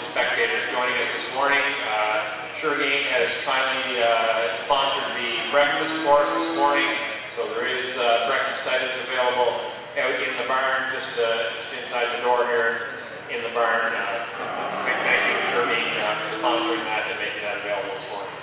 spectators joining us this morning. Shurgate has kindly sponsored the breakfast for us this morning, so there is breakfast items available out in the barn, just inside the door here in the barn. Big thank you to Shurgate for sponsoring that and making that available this morning.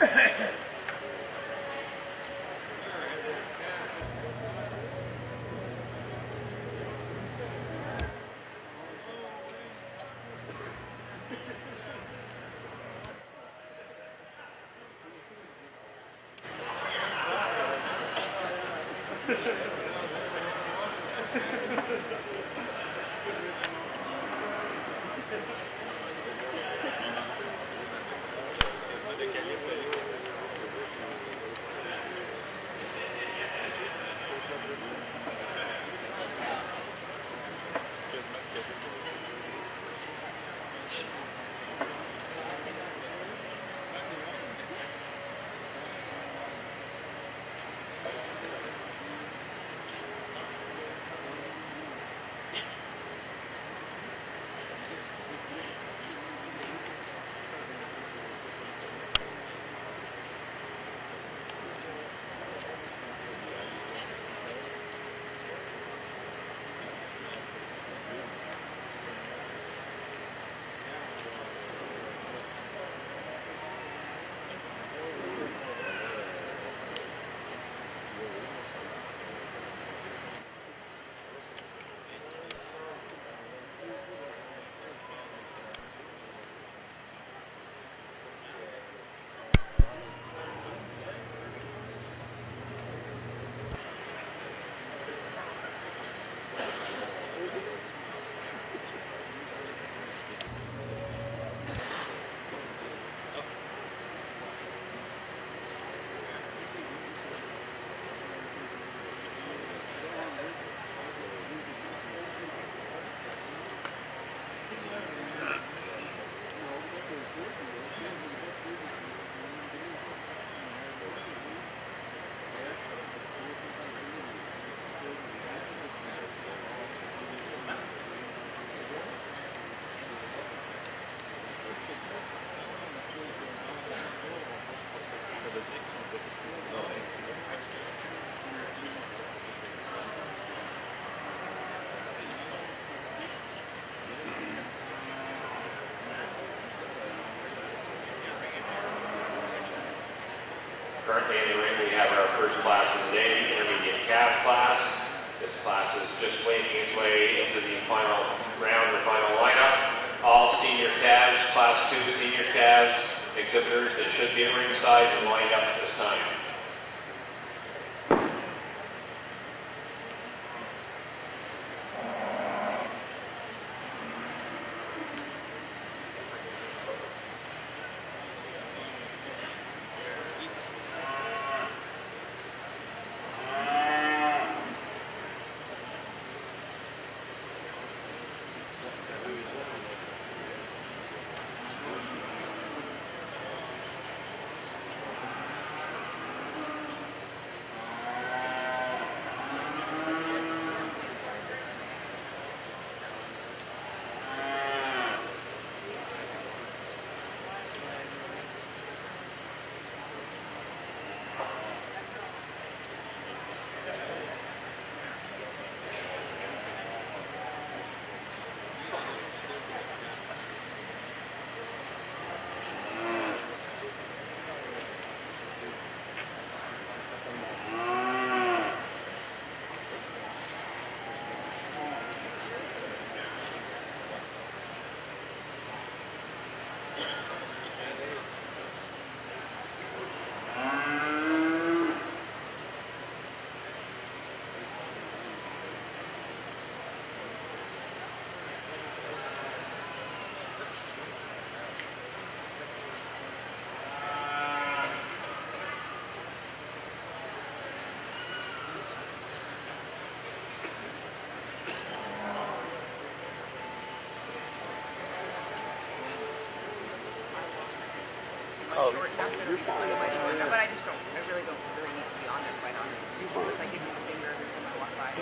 Currently in the ring we have our first class of the day, the intermediate calf class. This class is just making its way into the final round or final lineup. All senior calves, class 2 senior calves, exhibitors that should be at ringside and lined up at this time. But I just don't. I really don't really need to be on it, quite honestly. Unless I give you the finger every time I walk by.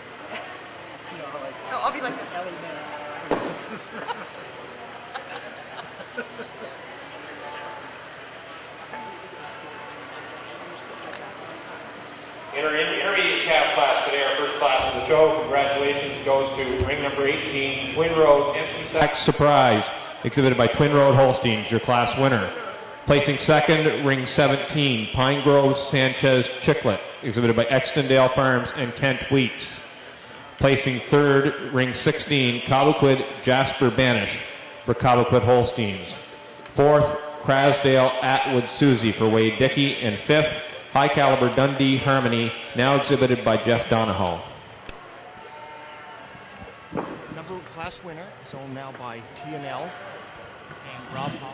No, I'll be like this. Intermediate calf class today, our first class of the show. Congratulations goes to ring number 18, Twin Road Empty Sack Surprise, exhibited by Twin Road Holsteins, your class winner. Placing second, ring 17, Pine Grove Sanchez Chiclet, exhibited by Extondale Farms and Kent Weeks. Placing third, ring 16, Cobequid Jasper Banish for Cobequid Holsteins. Fourth, Crasdale Atwood Susie for Wade Dickey. And fifth, High Caliber Dundee Harmony, now exhibited by Jeff Donahoe. Number class winner is owned now by T&L and Rob Hoffman.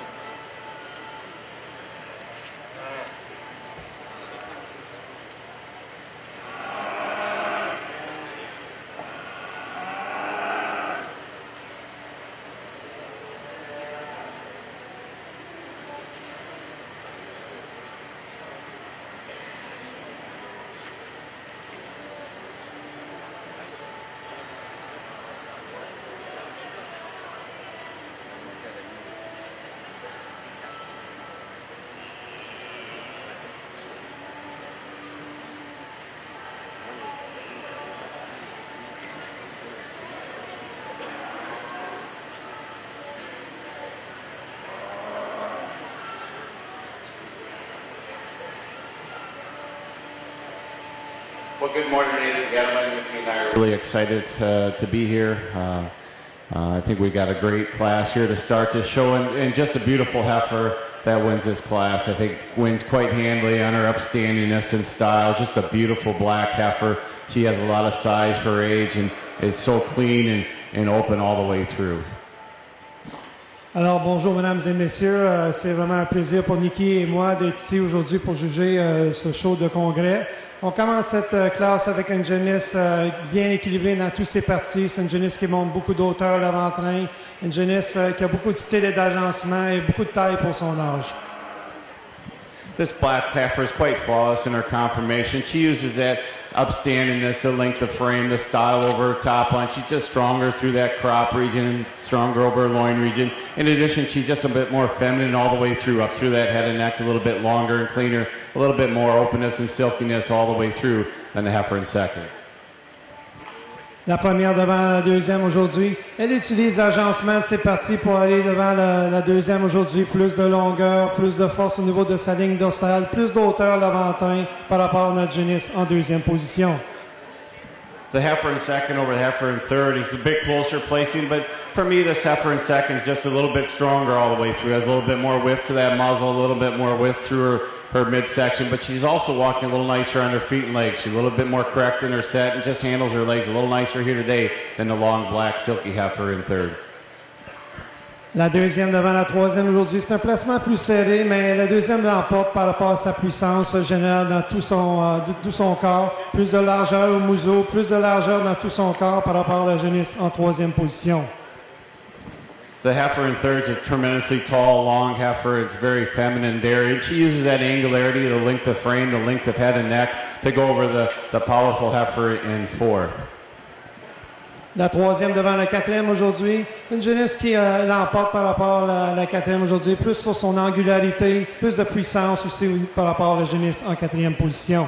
Well, good morning, ladies and gentlemen. Mickey and I are really excited to be here. I think we've got a great class here to start this show, and just a beautiful heifer that wins this class. I think wins quite handily on her upstandingness and style. Just a beautiful black heifer. She has a lot of size for her age and is so clean and open all the way through. Alors, bonjour, mesdames et messieurs. C'est vraiment un plaisir pour Nikki et moi d'être ici aujourd'hui pour juger ce show de congrès. On commence cette classe avec une jeunesse bien équilibrée dans toutes ses parties. C'est une jeunesse qui montre beaucoup d'auteur l'avant-train. Une jeunesse qui a beaucoup de style et d'agencement et beaucoup de taille pour son âge. This black heifer is quite flawless in her conformation. She uses that upstandingness, the length of frame, the style over her top line. She's just stronger through that crop region and stronger over her loin region. In addition, she's just a bit more feminine all the way through, up through that head and neck, a little bit longer and cleaner, a little bit more openness and silkiness all the way through than the heifer in second. La première devant la deuxième aujourd'hui. Elle utilise l'agencement de ses parties pour aller devant la deuxième aujourd'hui. Plus de longueur, plus de force au niveau de sa ligne dorsale, plus d'auteur l'avant-train par rapport à notre jeunesse en deuxième position. The heifer in second over the heifer in third is a bit closer placing, but for me, this heifer in second is just a little bit stronger all the way through. Has a little bit more width to that muzzle, a little bit more width through her midsection, but she's also walking a little nicer on her feet and legs. She's a little bit more correct in her set and just handles her legs a little nicer here today than the long black silky heifer in third. La deuxième devant la troisième aujourd'hui, c'est un placement plus serré, mais la deuxième l'emporte par rapport à sa puissance générale dans tout son corps. Plus de largeur au museau, plus de largeur dans tout son corps par rapport à la jeunesse en troisième position. The heifer in third is a tremendously tall, long heifer. It's very feminine dairy. She uses that angularity, the length of frame, the length of head and neck to go over the powerful heifer in fourth. La troisième devant la quatrième aujourd'hui, une jeunesse qui l'emporte par rapport à la quatrième aujourd'hui, plus sur son angularité, plus de puissance aussi par rapport à la jeunesse en quatrième position.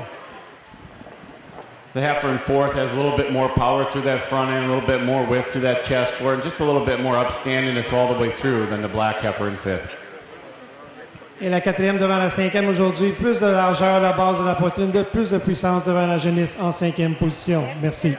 The heifer in fourth has a little bit more power through that front end, a little bit more width through that chest floor, and just a little bit more upstandingness all the way through than the black heifer in fifth. Et la quatrième devant la cinquième aujourd'hui, plus de largeur à la base de la poitrine, plus de puissance devant la jeunesse en cinquième position. Merci.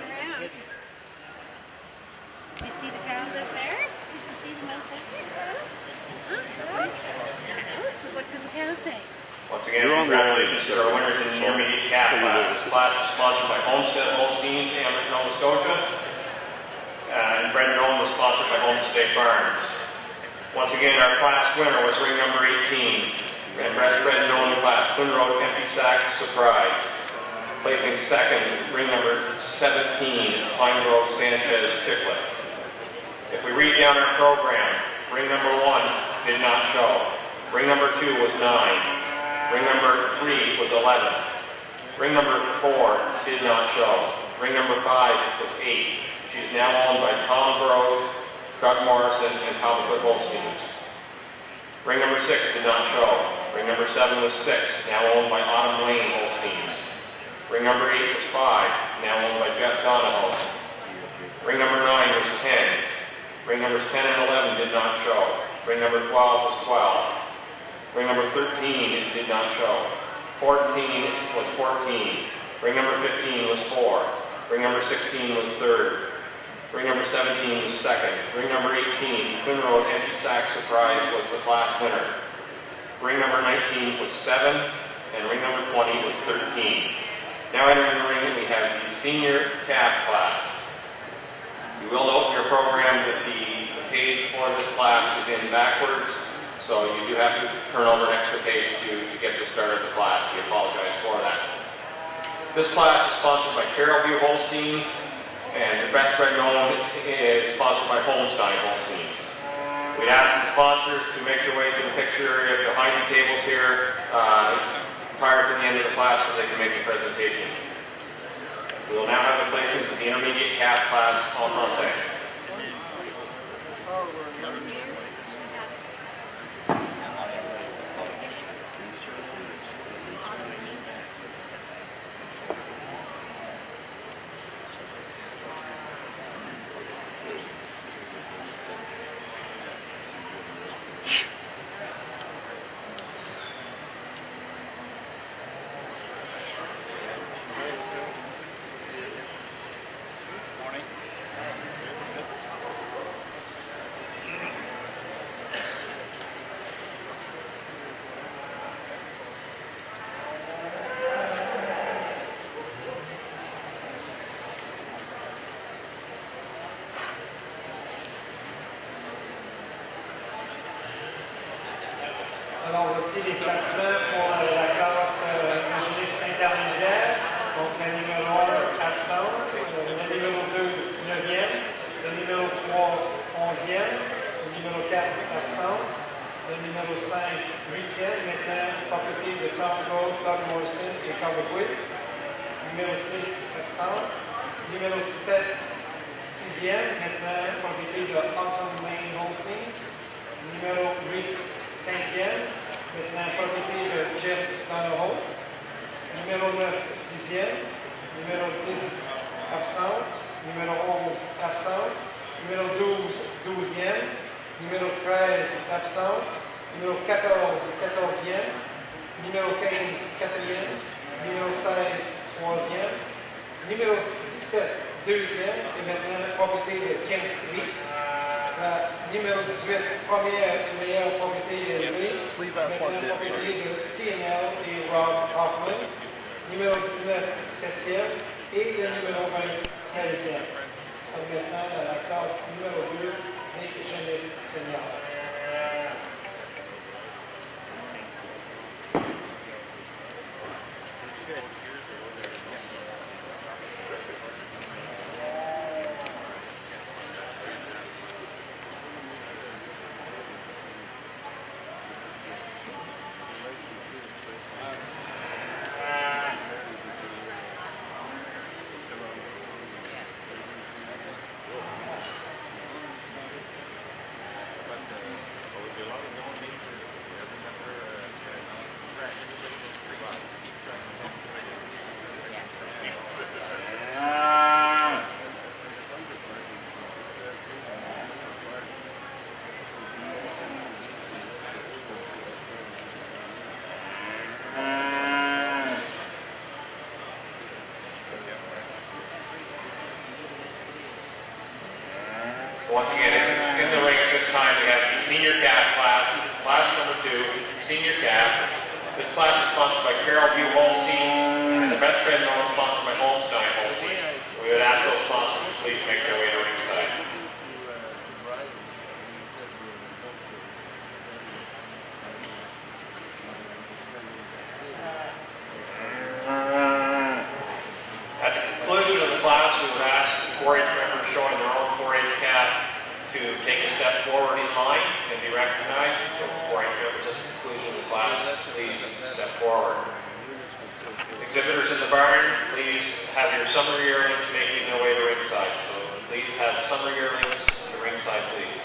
Once again, congratulations to our winners in the intermediate calf class. This class was sponsored by Homestead Holsteins, Amherst, Nova Scotia. And Bred and Owned was sponsored by Homestead Farms. Once again, our class winner was ring number 18. And Bred and Owned class, Twin Road Empty Sack Surprise. Placing second, ring number 17, Pine Grove Sanchez Chiclet. If we read down our program, ring number 1 did not show. Ring number 2 was 9. Ring number 3 was 11. Ring number 4 did not show. Ring number 5 was 8. She's now owned by Tom Burrows, Doug Morrison, and Cobequid Holsteins. Ring number 6 did not show. Ring number 7 was 6, now owned by Autumn Lane Holsteins. Ring number 8 was 5, now owned by Jeff Donahoe. Ring number 9 was 10. Ring numbers 10 and 11 did not show. Ring number 12 was 12. Ring number 13 did not show. 14 was 14. Ring number 15 was 4. Ring number 16 was 3rd. Ring number 17 was 2nd. Ring number 18, Twin Road Empty Sack Surprise, was the class winner. Ring number 19 was 7, and ring number 20 was 13. Now entering the ring, we have the senior calf class. You will note in your program that the page for this class is in backwards, so you do have to turn over an extra page to get the start of the class. We apologize for that. This class is sponsored by Carol View Holsteins, and the best bred known is sponsored by Holstein Holsteins. We'd ask the sponsors to make their way to the picture area behind the tables here prior to the end of the class so they can make the presentation. We will now have the placings of the intermediate calf class en français. Alors voici les placements pour la classe ingéniste intermédiaire. Donc la numéro 1 absente, la numéro 2 9e, le numéro 3 11e, le numéro 4 absente, le numéro 5 8e, maintenant propriété de Tom Gold, Doug Morrison et Coverwood. Numéro 6 absente, numéro 7 6e, maintenant propriété de Autumn Lane Holsteins. Numéro 8 5e, maintenant propriété de Jeff Donahoe. Numéro 9, 10e. Numéro 10, absente. Numéro 11, absente. Numéro 12, 12e. Numéro 13, absente. Numéro 14, 14e. Numéro 15, 4e. Numéro 16, 3e. Numéro 17, 2e. Et maintenant propriété de Kent Weeks. Numéro 18, première et meilleure propriété élevée. Maintenant, propriété de TNL et Rob Hoffman. Numéro 19, 7e. Et le numéro 20, 13e. Nous sommes maintenant dans la classe numéro 2 des jeunesses seniors. Once again, in the ring at this time, we have the senior calf class, class number 2, senior calf. This class is sponsored by Carol View Holsteins, and the best bred known is sponsored by Holstein Holstein. We would ask those sponsors to please make their way to ringside. At the conclusion of the class, we would ask 4-H members showing their own 4-H calf to take a step forward in line and be recognized. So 4-H members at the conclusion of the class, please step forward. Exhibitors in the barn, please have your summer yearlings making their way to ringside. So please have summer yearlings to ringside, please.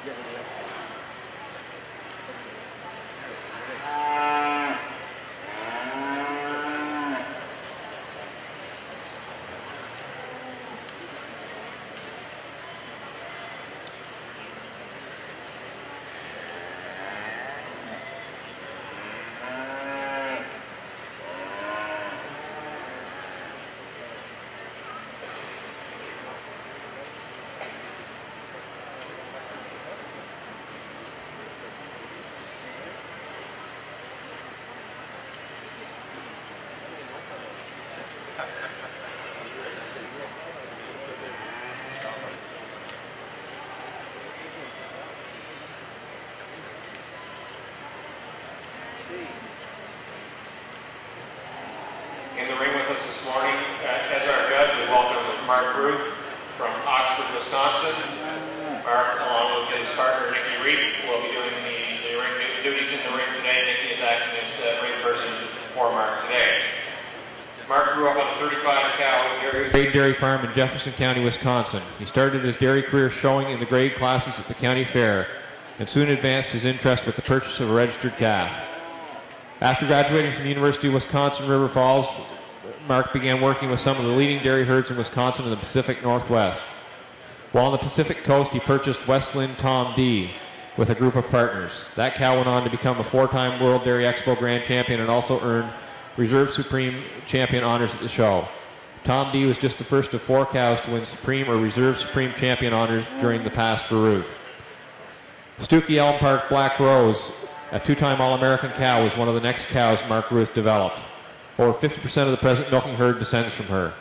In the ring with us this morning, as our judge, we welcome Mark Ruth from Oxford, Wisconsin. Mark, along with his partner Nikki Reed, will be doing the ring duties in the ring today. Nikki is acting as ring person for Mark today. Mark grew up on a 35-cow dairy farm in Jefferson County, Wisconsin. He started his dairy career showing in the grade classes at the county fair and soon advanced his interest with the purchase of a registered calf. After graduating from the University of Wisconsin River Falls, Mark began working with some of the leading dairy herds in Wisconsin and the Pacific Northwest. While on the Pacific coast, he purchased Westland Tom D with a group of partners. That cow went on to become a 4-time World Dairy Expo Grand Champion and also earned Reserve Supreme Champion honors at the show. Tom D was just the first of 4 cows to win Supreme or Reserve Supreme Champion honors during the past for Ruth. Stuckey Elm Park Black Rose, a 2-time All-American cow, was one of the next cows Mark Ruth developed. Over 50% of the present milking herd descends from her.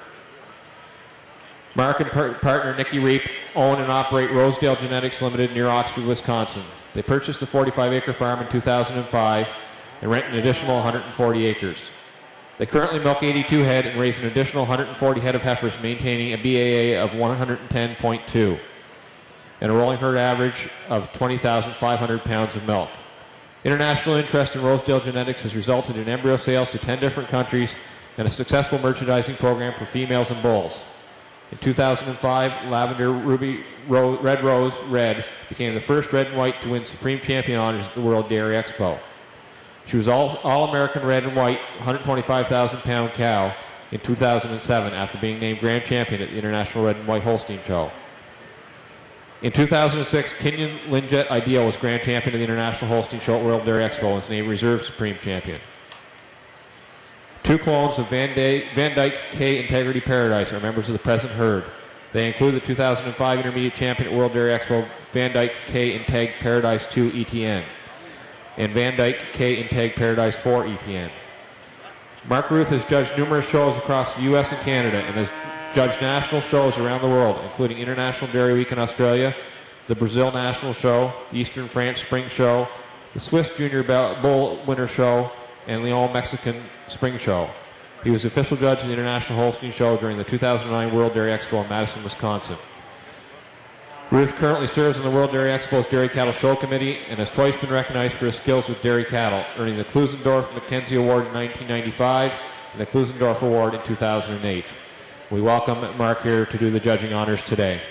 Mark and partner Nikki Reap own and operate Rosedale Genetics Limited near Oxford, Wisconsin. They purchased a 45-acre farm in 2005 and rent an additional 140 acres. They currently milk 82 head and raise an additional 140 head of heifers, maintaining a BAA of 110.2 and a rolling herd average of 20,500 pounds of milk. International interest in Rosedale Genetics has resulted in embryo sales to 10 different countries and a successful merchandising program for females and bulls. In 2005, Lavender Ruby Red Rose Red became the first red and white to win Supreme Champion honors at the World Dairy Expo. She was All-American Red and White 125,000-pound cow in 2007 after being named Grand Champion at the International Red and White Holstein Show. In 2006, Kenyon Linjet Ideal was Grand Champion of the International Holstein Show at World Dairy Expo and was named Reserve Supreme Champion. 2 clones of Van Dyke K Integrity Paradise are members of the present herd. They include the 2005 Intermediate Champion at World Dairy Expo, Van Dyke K Integ Paradise 2 ETN, and Van Dyke K Integ Paradise 4 ETN. Mark Ruth has judged numerous shows across the U.S. and Canada and has judged national shows around the world, including International Dairy Week in Australia, the Brazil National Show, the Eastern France Spring Show, the Swiss Junior Bull Winter Show, and Lyon Mexican Spring Show. He was official judge of the International Holstein Show during the 2009 World Dairy Expo in Madison, Wisconsin. Ruth currently serves on the World Dairy Expo's Dairy Cattle Show Committee and has twice been recognized for his skills with dairy cattle, earning the Klusendorf Mackenzie Award in 1995 and the Klusendorf Award in 2008. We welcome Mark here to do the judging honors today.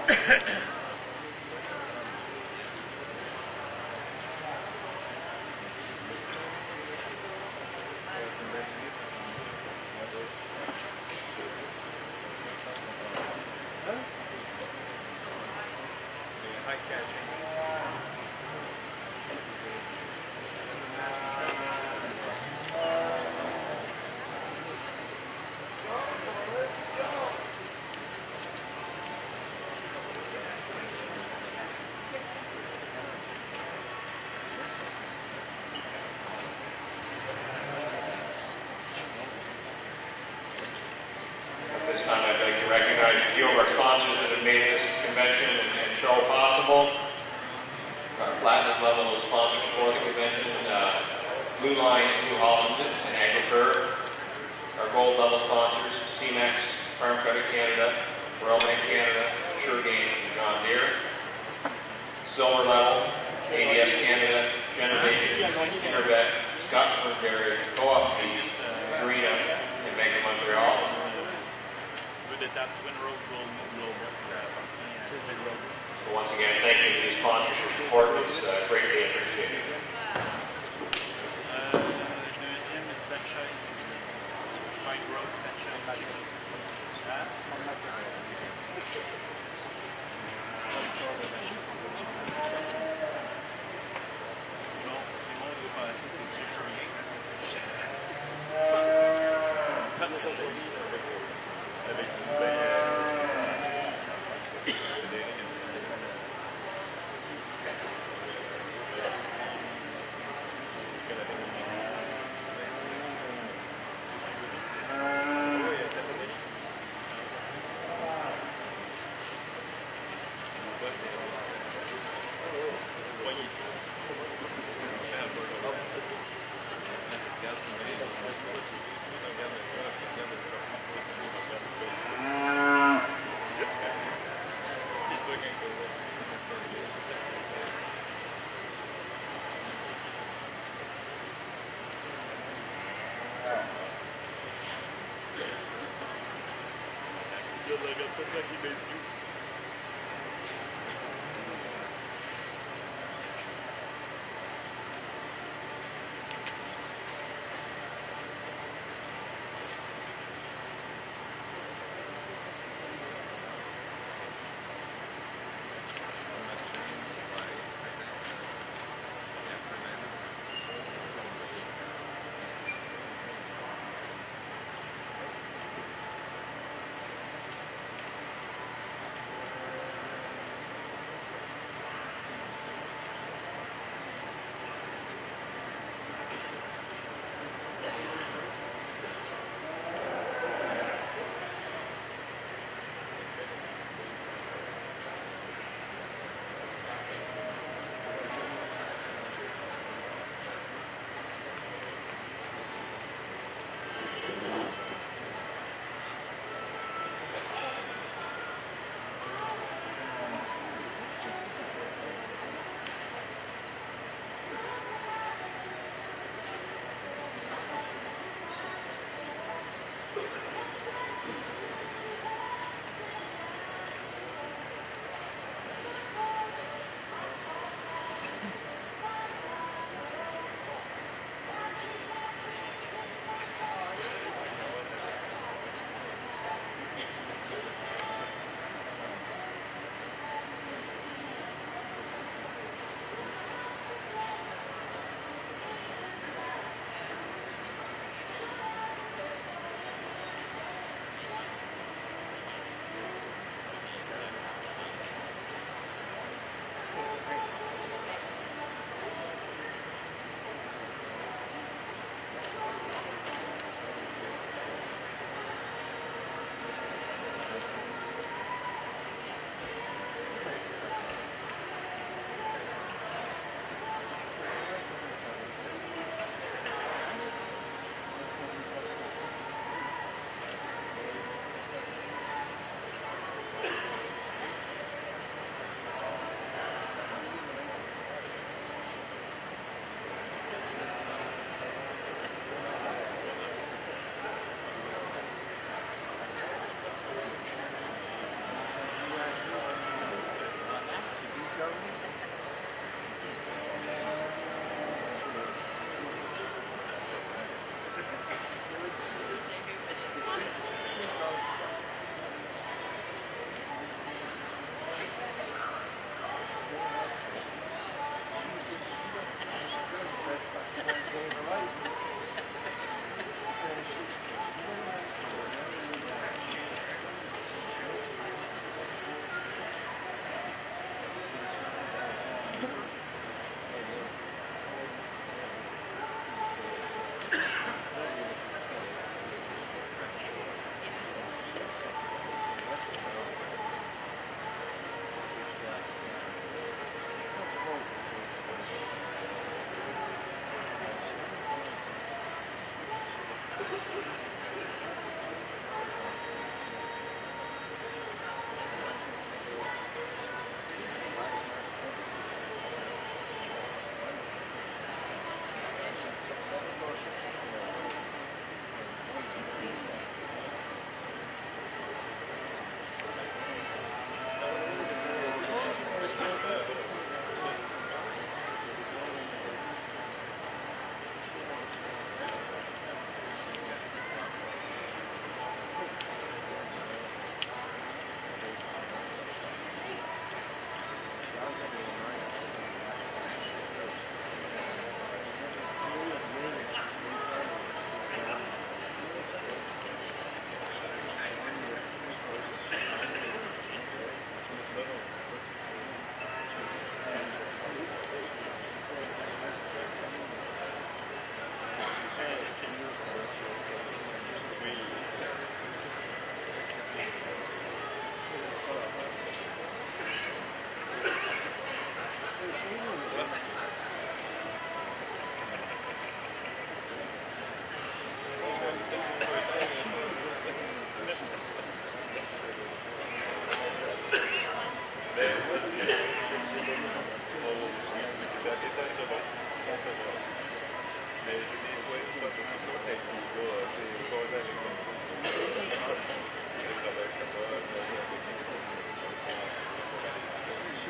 At this time, I'd like to recognize a few of our sponsors that have made this convention and show possible. Our platinum level of sponsors for the convention, Blue Line, New Holland, and AgriTurf. Our gold level sponsors, CMEX, Farm Credit Canada, Royal Bank Canada, Suregain, and John Deere. Silver level, ADS Canada, Generations, Intervet, Scotsburg Dairy, Co-op Fees, Purina, and Bank of Montreal. So once again, thank you to these sponsors. Your support was greatly appreciated.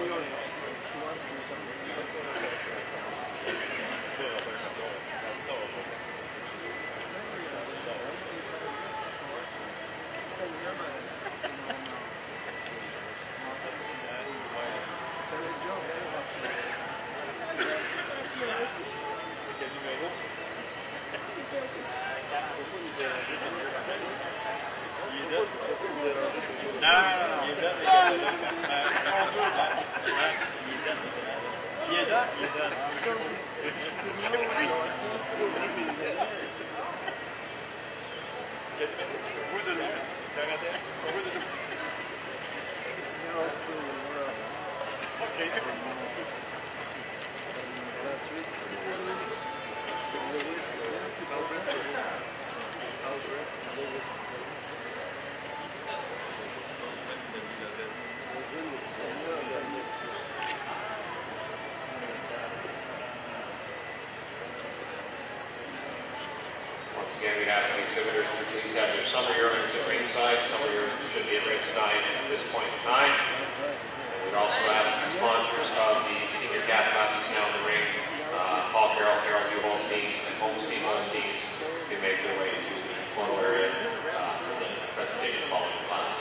Once again, we'd ask the exhibitors to please have their summary earnings at ringside. Summary earnings should be at ringside at this point in time. And we'd also ask the sponsors of the senior calf classes now in the ring, Paul Carroll, Carroll U. Holsteins, and Holstein Holsteins, to make their way to the photo area for the presentation following the class.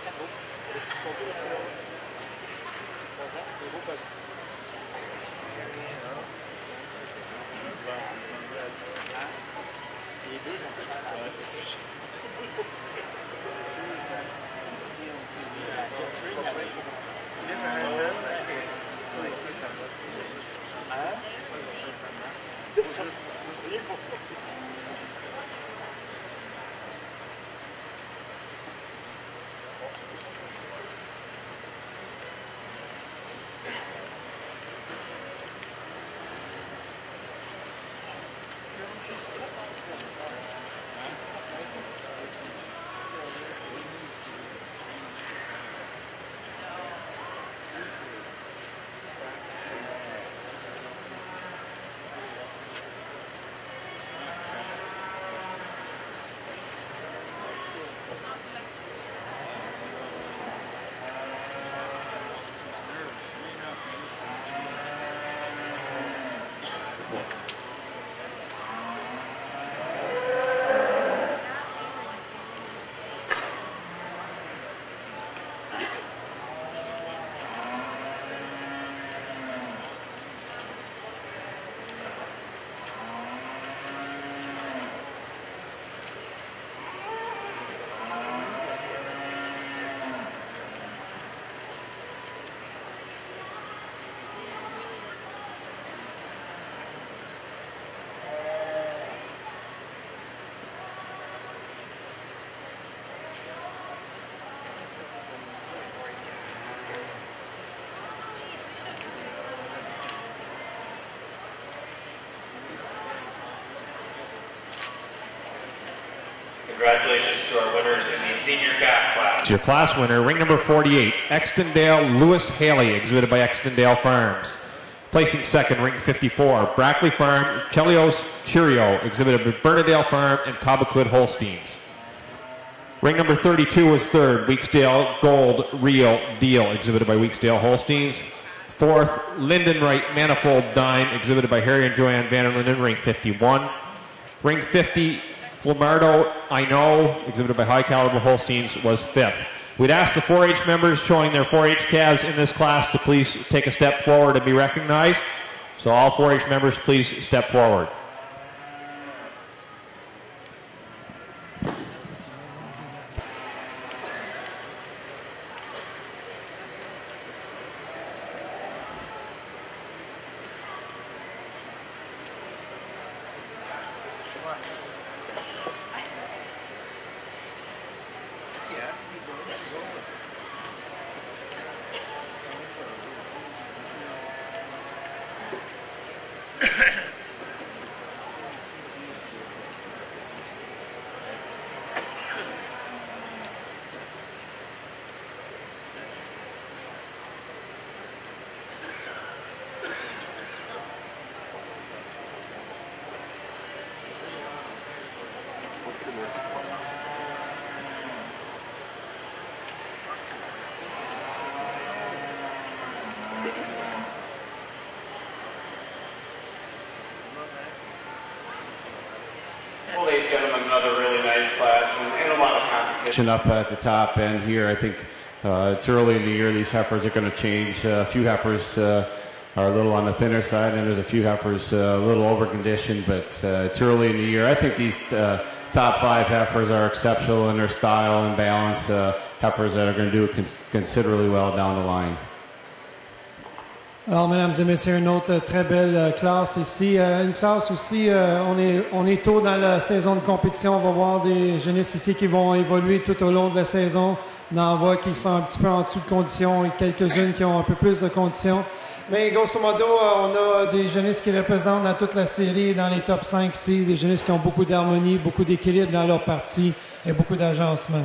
Congratulations to our winners in the senior calf class. Your class winner, ring number 48, Extondale Lewis Haley, exhibited by Extondale Farms. Placing second, ring 54, Brackley Farm, Chelios Cheerio, exhibited by Bernadale Farm and Cobequid Holsteins. Ring number 32 was third, Weeksdale Gold Real Deal, exhibited by Weeksdale Holsteins. Fourth, Lindenwright Manifold Dime, exhibited by Harry and Joanne Vanderlinden, ring 51. Ring 50, Flamardo I Know, exhibited by High Caliber Holsteins, was fifth. We'd ask the 4-H members showing their 4-H calves in this class to please take a step forward and be recognized. So all 4-H members, please step forward. Well, ladies and gentlemen, another really nice class and a lot of competition. Up at the top end here, I think it's early in the year. These heifers are going to change. A few heifers are a little on the thinner side, and there's a few heifers a little over-conditioned, but it's early in the year. I think these top 5 heifers are exceptional in their style and balance. Heifers that are going to do considerably well down the line. Alors, mesdames et messieurs, une autre très belle classe ici. Une classe aussi, on est tôt dans la saison de compétition. On va voir des jeunesses ici qui vont évoluer tout au long de la saison. On en voit qui sont un petit peu en dessous de conditions et quelques-unes qui ont un peu plus de conditions. Mais grosso modo, on a des jeunesses qui représentent dans toute la série, dans les top 5 ici, des jeunesses qui ont beaucoup d'harmonie, beaucoup d'équilibre dans leur partie et beaucoup d'agencement.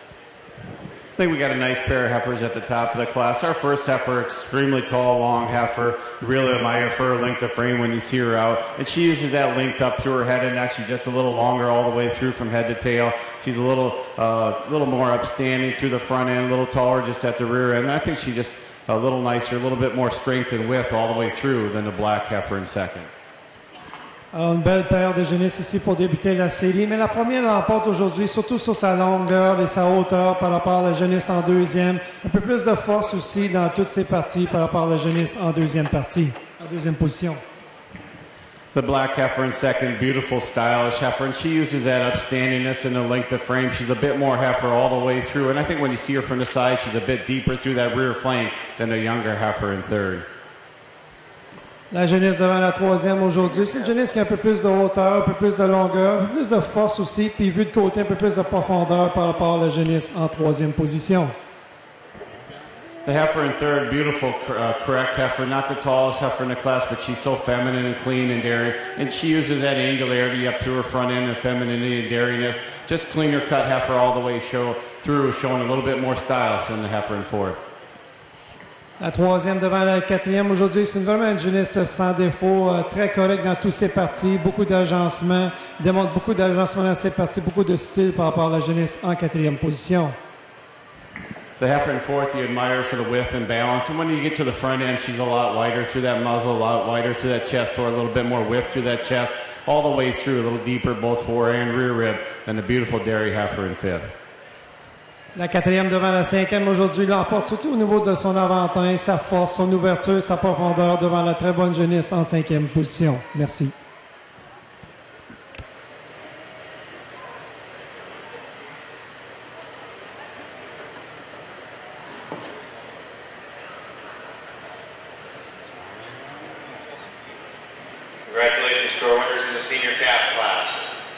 I think we got a nice pair of heifers at the top of the class. Our first heifer, extremely tall, long heifer. Really admire her length of frame when you see her out. And she uses that length up through her head and actually just a little longer all the way through from head to tail. She's a little more upstanding through the front end, a little taller just at the rear end. And I think she's just a little nicer, a little bit more strength and width all the way through than the black heifer in second. Alors, une belle paire de génisses ici pour débuter la série. Mais la première l'emporte aujourd'hui, surtout sur sa longueur et sa hauteur par rapport à la génisse en deuxième. Un peu plus de force aussi dans toutes ses parties par rapport à la génisse en deuxième partie, en deuxième position. The black heifer in second, beautiful, stylish heifer, and she uses that upstandiness and the length of frame. She's a bit more heifer all the way through, and I think when you see her from the side, she's a bit deeper through that rear flank than the younger heifer in third. La génisse devant la troisième aujourd'hui, c'est une génisse qui a un peu plus de hauteur, un peu plus de longueur, un peu plus de force aussi, puis vue de côté, un peu plus de profondeur par rapport à la génisse en troisième position. The heifer in third, beautiful, correct heifer, not the tallest heifer in the class, but she's so feminine and clean and dairy, and she uses that angularity up to her front end and femininity and dairiness. Just cleaner cut heifer all the way through, showing a little bit more style than the heifer in fourth. La troisième devant la quatrième aujourd'hui, c'est vraiment une génisse sans défaut, très correcte dans toutes ses parties, beaucoup d'agencement, démontre beaucoup d'agencement dans ses parties, beaucoup de style par rapport à la génisse en quatrième position. The heifer in fourth, you admire for the width and balance, and when you get to the front end, she's a lot wider through that muzzle, a lot wider through that chest floor, a little bit more width through that chest, all the way through, a little deeper both fore and rear rib than the beautiful dairy heifer in fifth. La quatrième devant la cinquième aujourd'hui l'emporte surtout au niveau de son avant-train, sa force, son ouverture, sa profondeur devant la très bonne génisse en cinquième position. Merci. Congratulations to our winners in the senior calf class.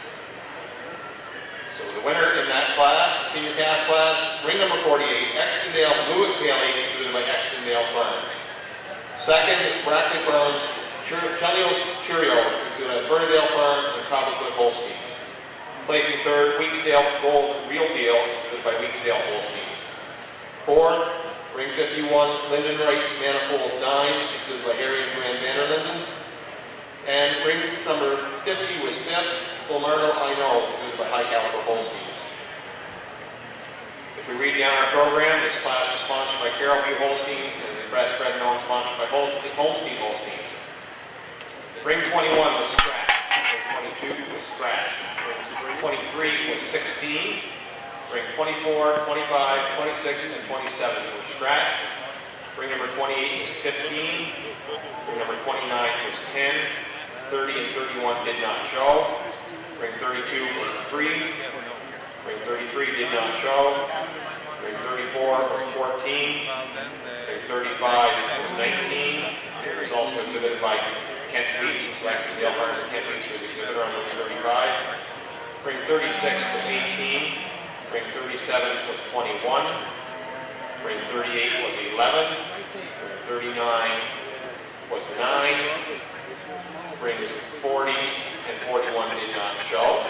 So the winner in that class, the senior calf class, ring number 48, Extondale Lewis Haley, exhibited by Extondale Farms. Second, Brackley Farms, Chelios Cheerio, exhibited by Bernadale Farms and Cobblepot Holsteins. Placing third, Weeksdale Gold Real Deal, exhibited by Weeksdale Holsteins. Fourth, ring 51, Linden Wright Manifold 9, exhibited by Harry and Joanne Vanderlinden. And ring number 50 was fifth, Fulmardo I Know, exhibited by High Caliber Holsteins. If we read down our program, this class was sponsored by Carol B. Holsteins and the breastbred known sponsored by Holstein Holsteins. Ring 21 was scratched. Ring 22 was scratched. Ring 23 was 16. Ring 24, 25, 26, and 27 were scratched. Ring number 28 was 15. Ring number 29 was 10. 30 and 31 did not show. Ring 32 was 3. Ring 33 did not show. Ring 34 was 14. Ring 35 was 19. It was also exhibited by Kent Weeks. So Extondale Farms and Kent Weeks was the exhibitor on ring 35. Ring 36 was 18. Ring 37 was 21. Ring 38 was 11. Ring 39 was 9. Rings 40 and 41 did not show.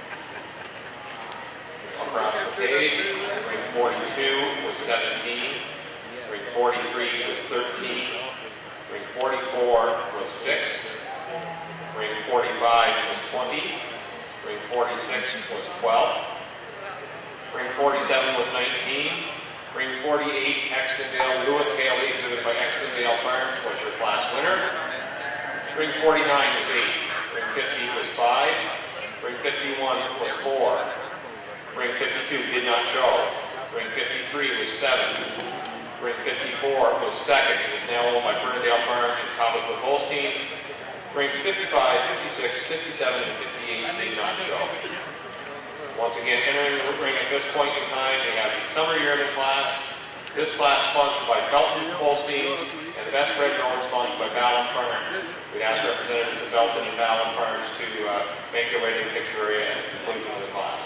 Across the page, ring 42 was 17. Ring 43 was 13. Ring 44 was 6. Ring 45 was 20. Ring 46 was 12. Ring 47 was 19. Ring 48, Extondale Lewis Haley, exhibited by Extondale Farms, was your class winner. Ring 49 was 8. Ring 50 was 5. Ring 51 was 4. Ring 52 did not show. Ring 53 was 7. Ring 54 was second. It was now owned by Bernadale Farm and Cobblepot Holsteins. Rings 55, 56, 57, and 58 did not show. Once again, entering the ring at this point in time, we have the Summer Yearling class. This class sponsored by Belton Holsteins and the Best Bred Known sponsored by Ballon Farms. We'd ask representatives of Belton and Ballon Farms to make their way to the picture area at the conclusion of the class.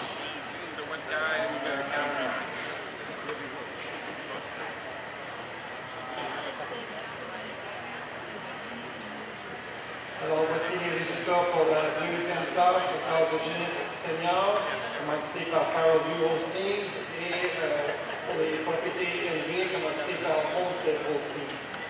Alors, voici les résultats pour la deuxième classe, la classe de génisse senior, commandité par Carol B. Holsteins, et pour les propriétés élevées, commandité par Homestead Holsteins.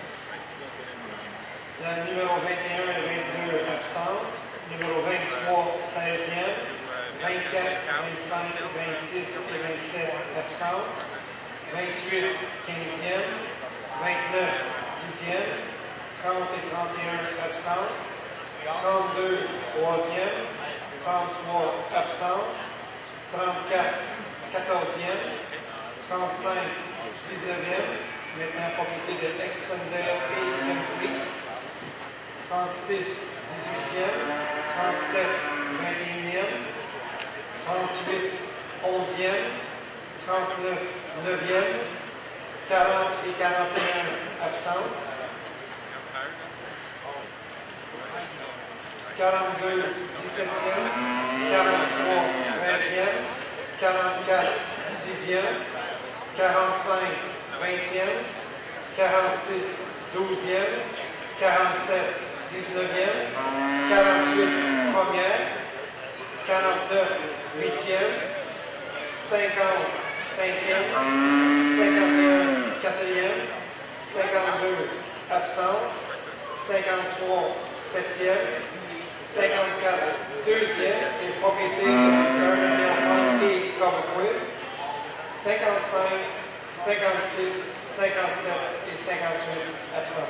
La numéro 21 et 22 absentes, numéro 23 16e, 24, 25, 26 et 27 absentes, 28 15e, 29 10e, 30 et 31 absentes, 32, troisième. 33, absente. 34, 14e. 35, 19e. Maintenant, propriété de Extendale et Kent Weeks. 36, 18e. 37, 21e. 38, 11e. 39, 9e. 40 et 41 absentes. 42, 17e. 43, 13e. 44, 6e. 45, 20e. 46, 12e. 47, 19e. 48, 1er. 49, 8e. 50, 5e. 51, 4e. 52, absente. 53, 7e. 54, 2e et propriété de Bernadette Farm et Cobequid. 55, 56, 57 et 58 absentes.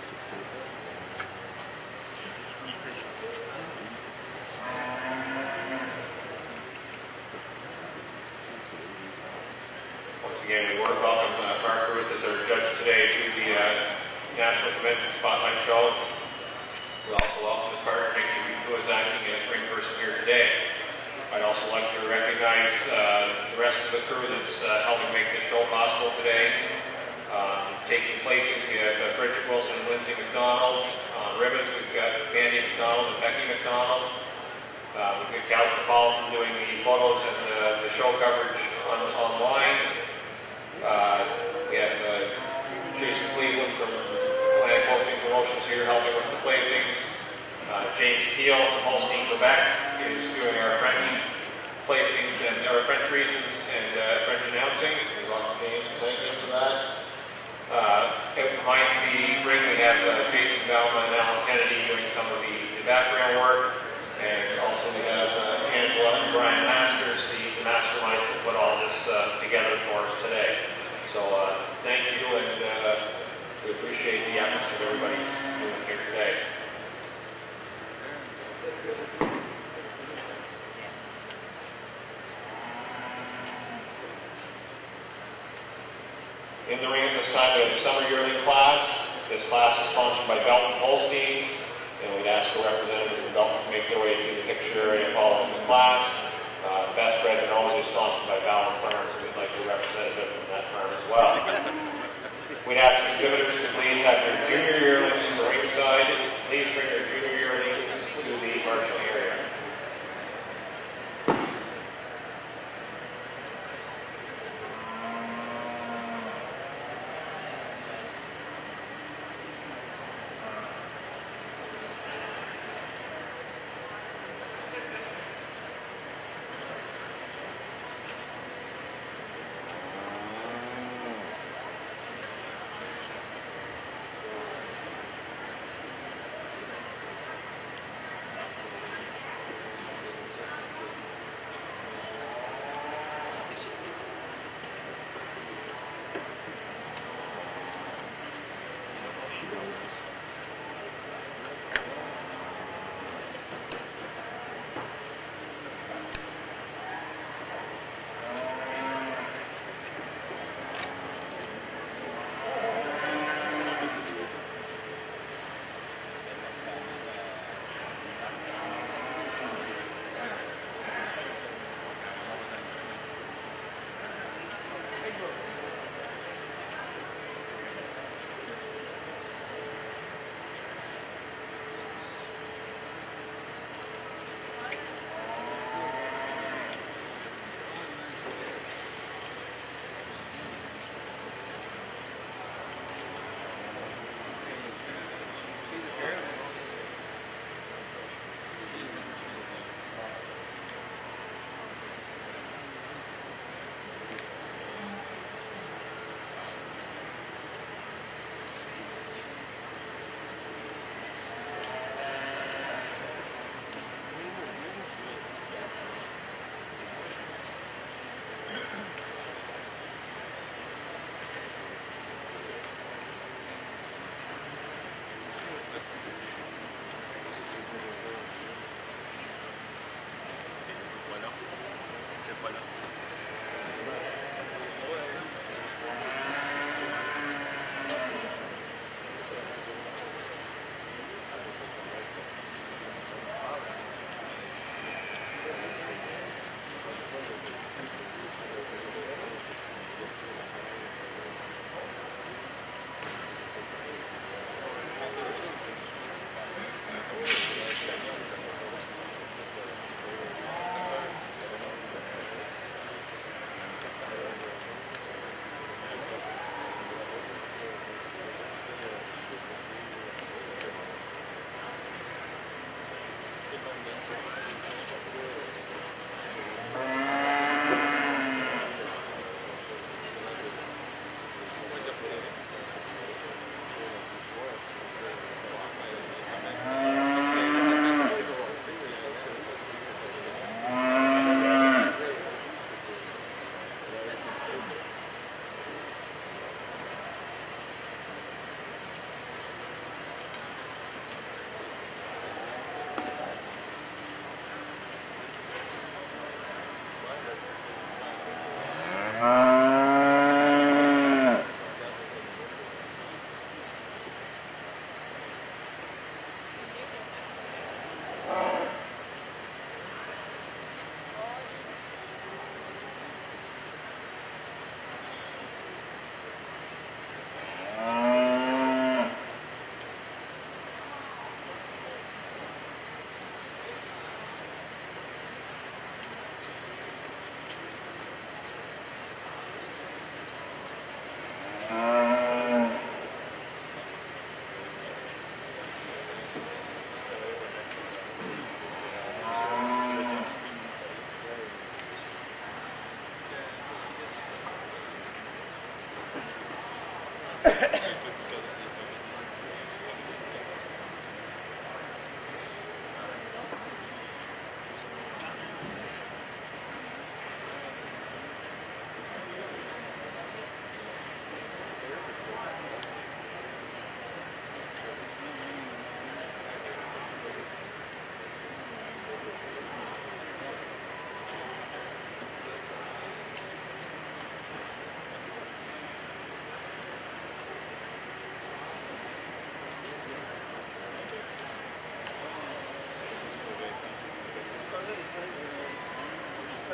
Once again, we want to welcome Mark Ruth as our judge today to the National Convention Spotlight Show. We also welcome his partner, Nick, who is acting as ring person here today. I'd also like to recognize the rest of the crew that's helping make this show possible today. Taking places, we have Bridget Wilson and Lindsay McDonald. On ribbons, we've got Mandy McDonald and Becky McDonald. We've got Calvin Paulson doing the photos and the show coverage online. We have Jason Cleveland from Atlantic Hosting Promotions here helping with the placings. James Peel from Holstein, Quebec is doing our French placings and our French reasons and French announcing. We welcome James and thank him for that. Behind the ring we have Jason Bauman and Alan Kennedy doing some of the background work. And also we have Angela and Brian Masters, the masterminds that put all this together for us today. So thank you, and we appreciate the efforts that everybody's doing here today. In the ring at this time, we have the Summer Yearling class. This class is sponsored by Belton Holsteins, and we'd ask a representative from Belton to make their way to the picture area following the class. Best Red and Nose is sponsored by Ballon Farms, and we'd like a representative from that firm as well. We'd ask exhibitors to please have their junior yearlings to the ringside. Please bring your junior yearlings to the marshal area.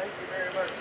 Thank you very much.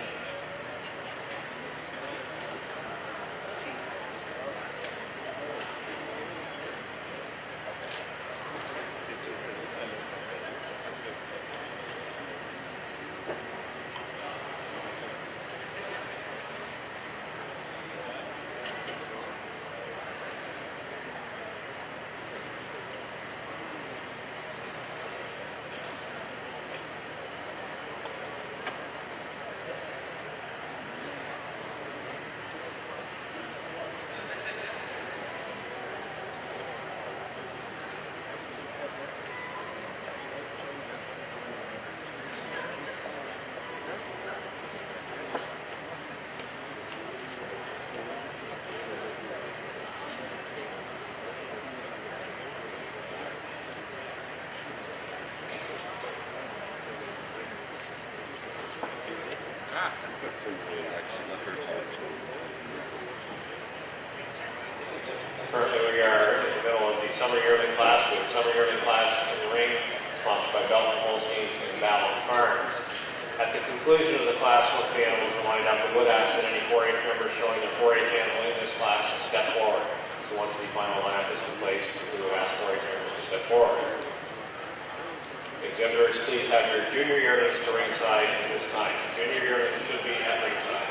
Currently, we are in the middle of the summer yearling class. We have summer yearling class in the ring, sponsored by Belton Holsteins and Ballon Farms. At the conclusion of the class, once the animals are lined up, we would ask that any 4-H members showing their 4-H animal in this class step forward. So once the final lineup is in place, we would ask 4-H members to step forward. Exhibitors, please have your junior yearlings to ringside at this time. So junior yearlings should be at ringside.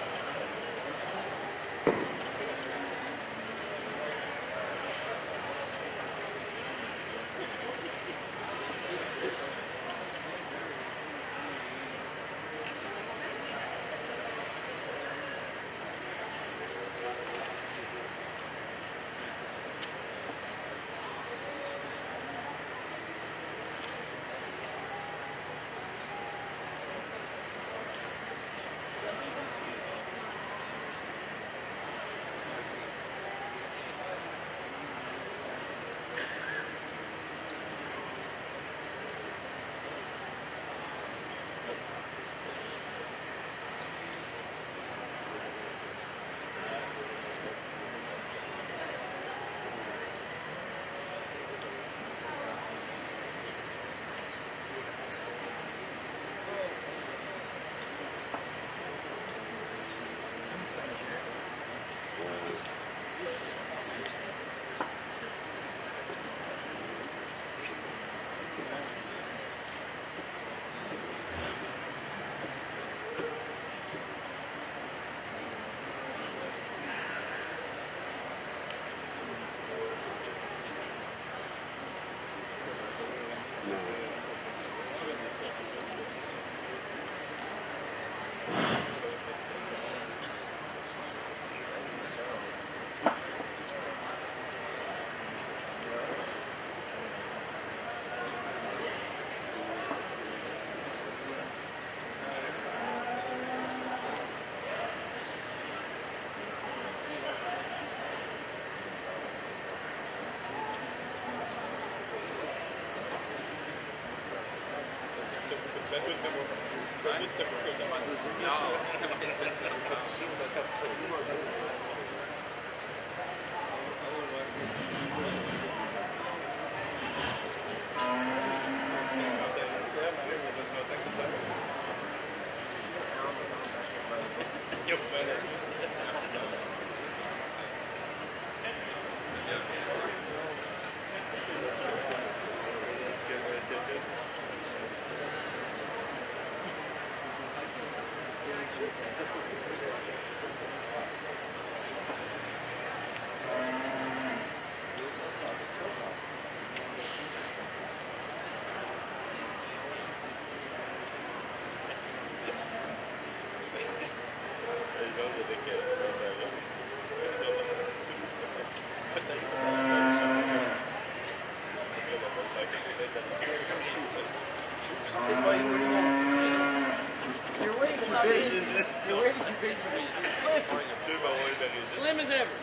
Slim as ever.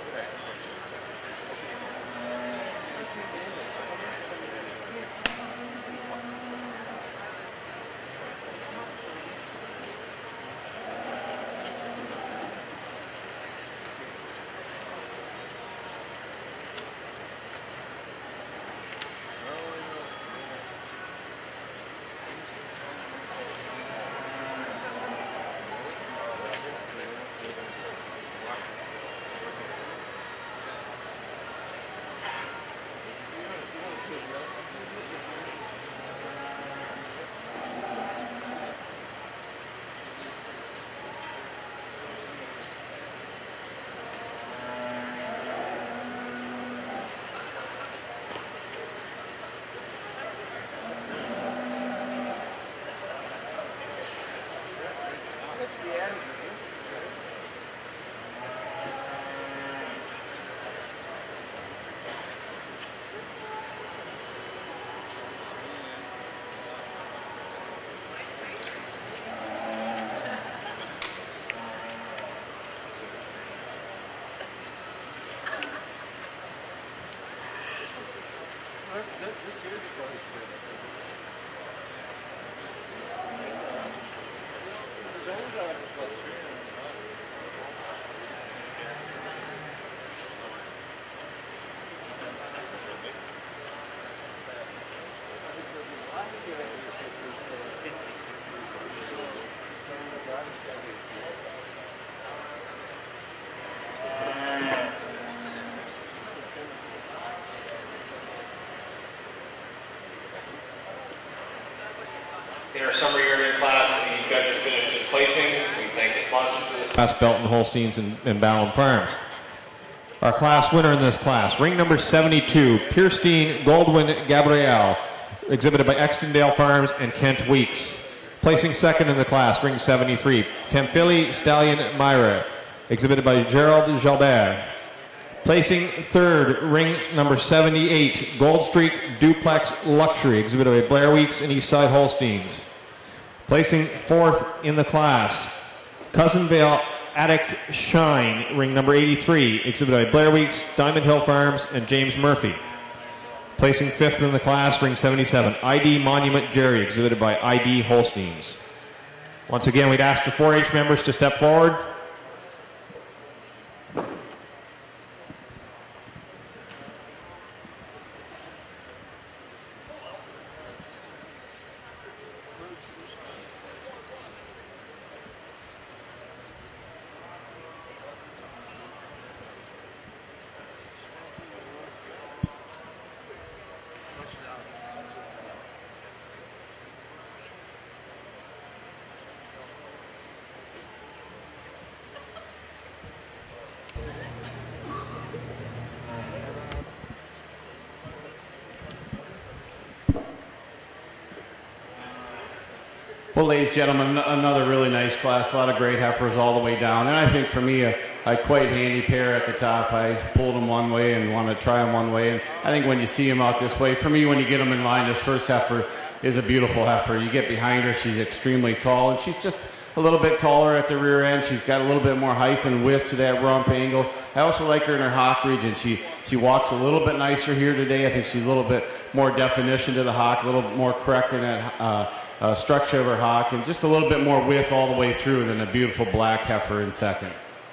In our summer yearling class, these guys just finished his placings. We thank the sponsors of this Class Belton Holsteins and Ballon Farms. Our class winner in this class, ring number 72, Pierstein Goldwyn Gabrielle, exhibited by Extondale Farms and Kent Weeks. Placing second in the class, ring 73, Pamphili Stallion Myra, exhibited by Gerald Jalbert. Placing third, ring number 78, Gold Streak Duplex Luxury, exhibited by Blair Weeks and Eastside Holsteins. Placing fourth in the class, Cousinvale Attic Shine, ring number 83, exhibited by Blair Weeks, Diamond Hill Farms, and James Murphy. Placing fifth in the class, ring 77, ID Monument Jerry, exhibited by ID Holsteins. Once again, we'd ask the 4-H members to step forward. Well, ladies and gentlemen, another really nice class. A lot of great heifers all the way down. And I think for me, a quite handy pair at the top. I pulled them one way and wanted to try them one way. And I think when you see them out this way, for me, when you get them in line, this first heifer is a beautiful heifer. You get behind her, she's extremely tall, and she's just a little bit taller at the rear end. She's got a little bit more height and width to that rump angle. I also like her in her hock region. She walks a little bit nicer here today. I think she's a little bit more definition to the hock, a little more correct in that structure of her hock, and just a little bit more width all the way through than a beautiful black heifer in second.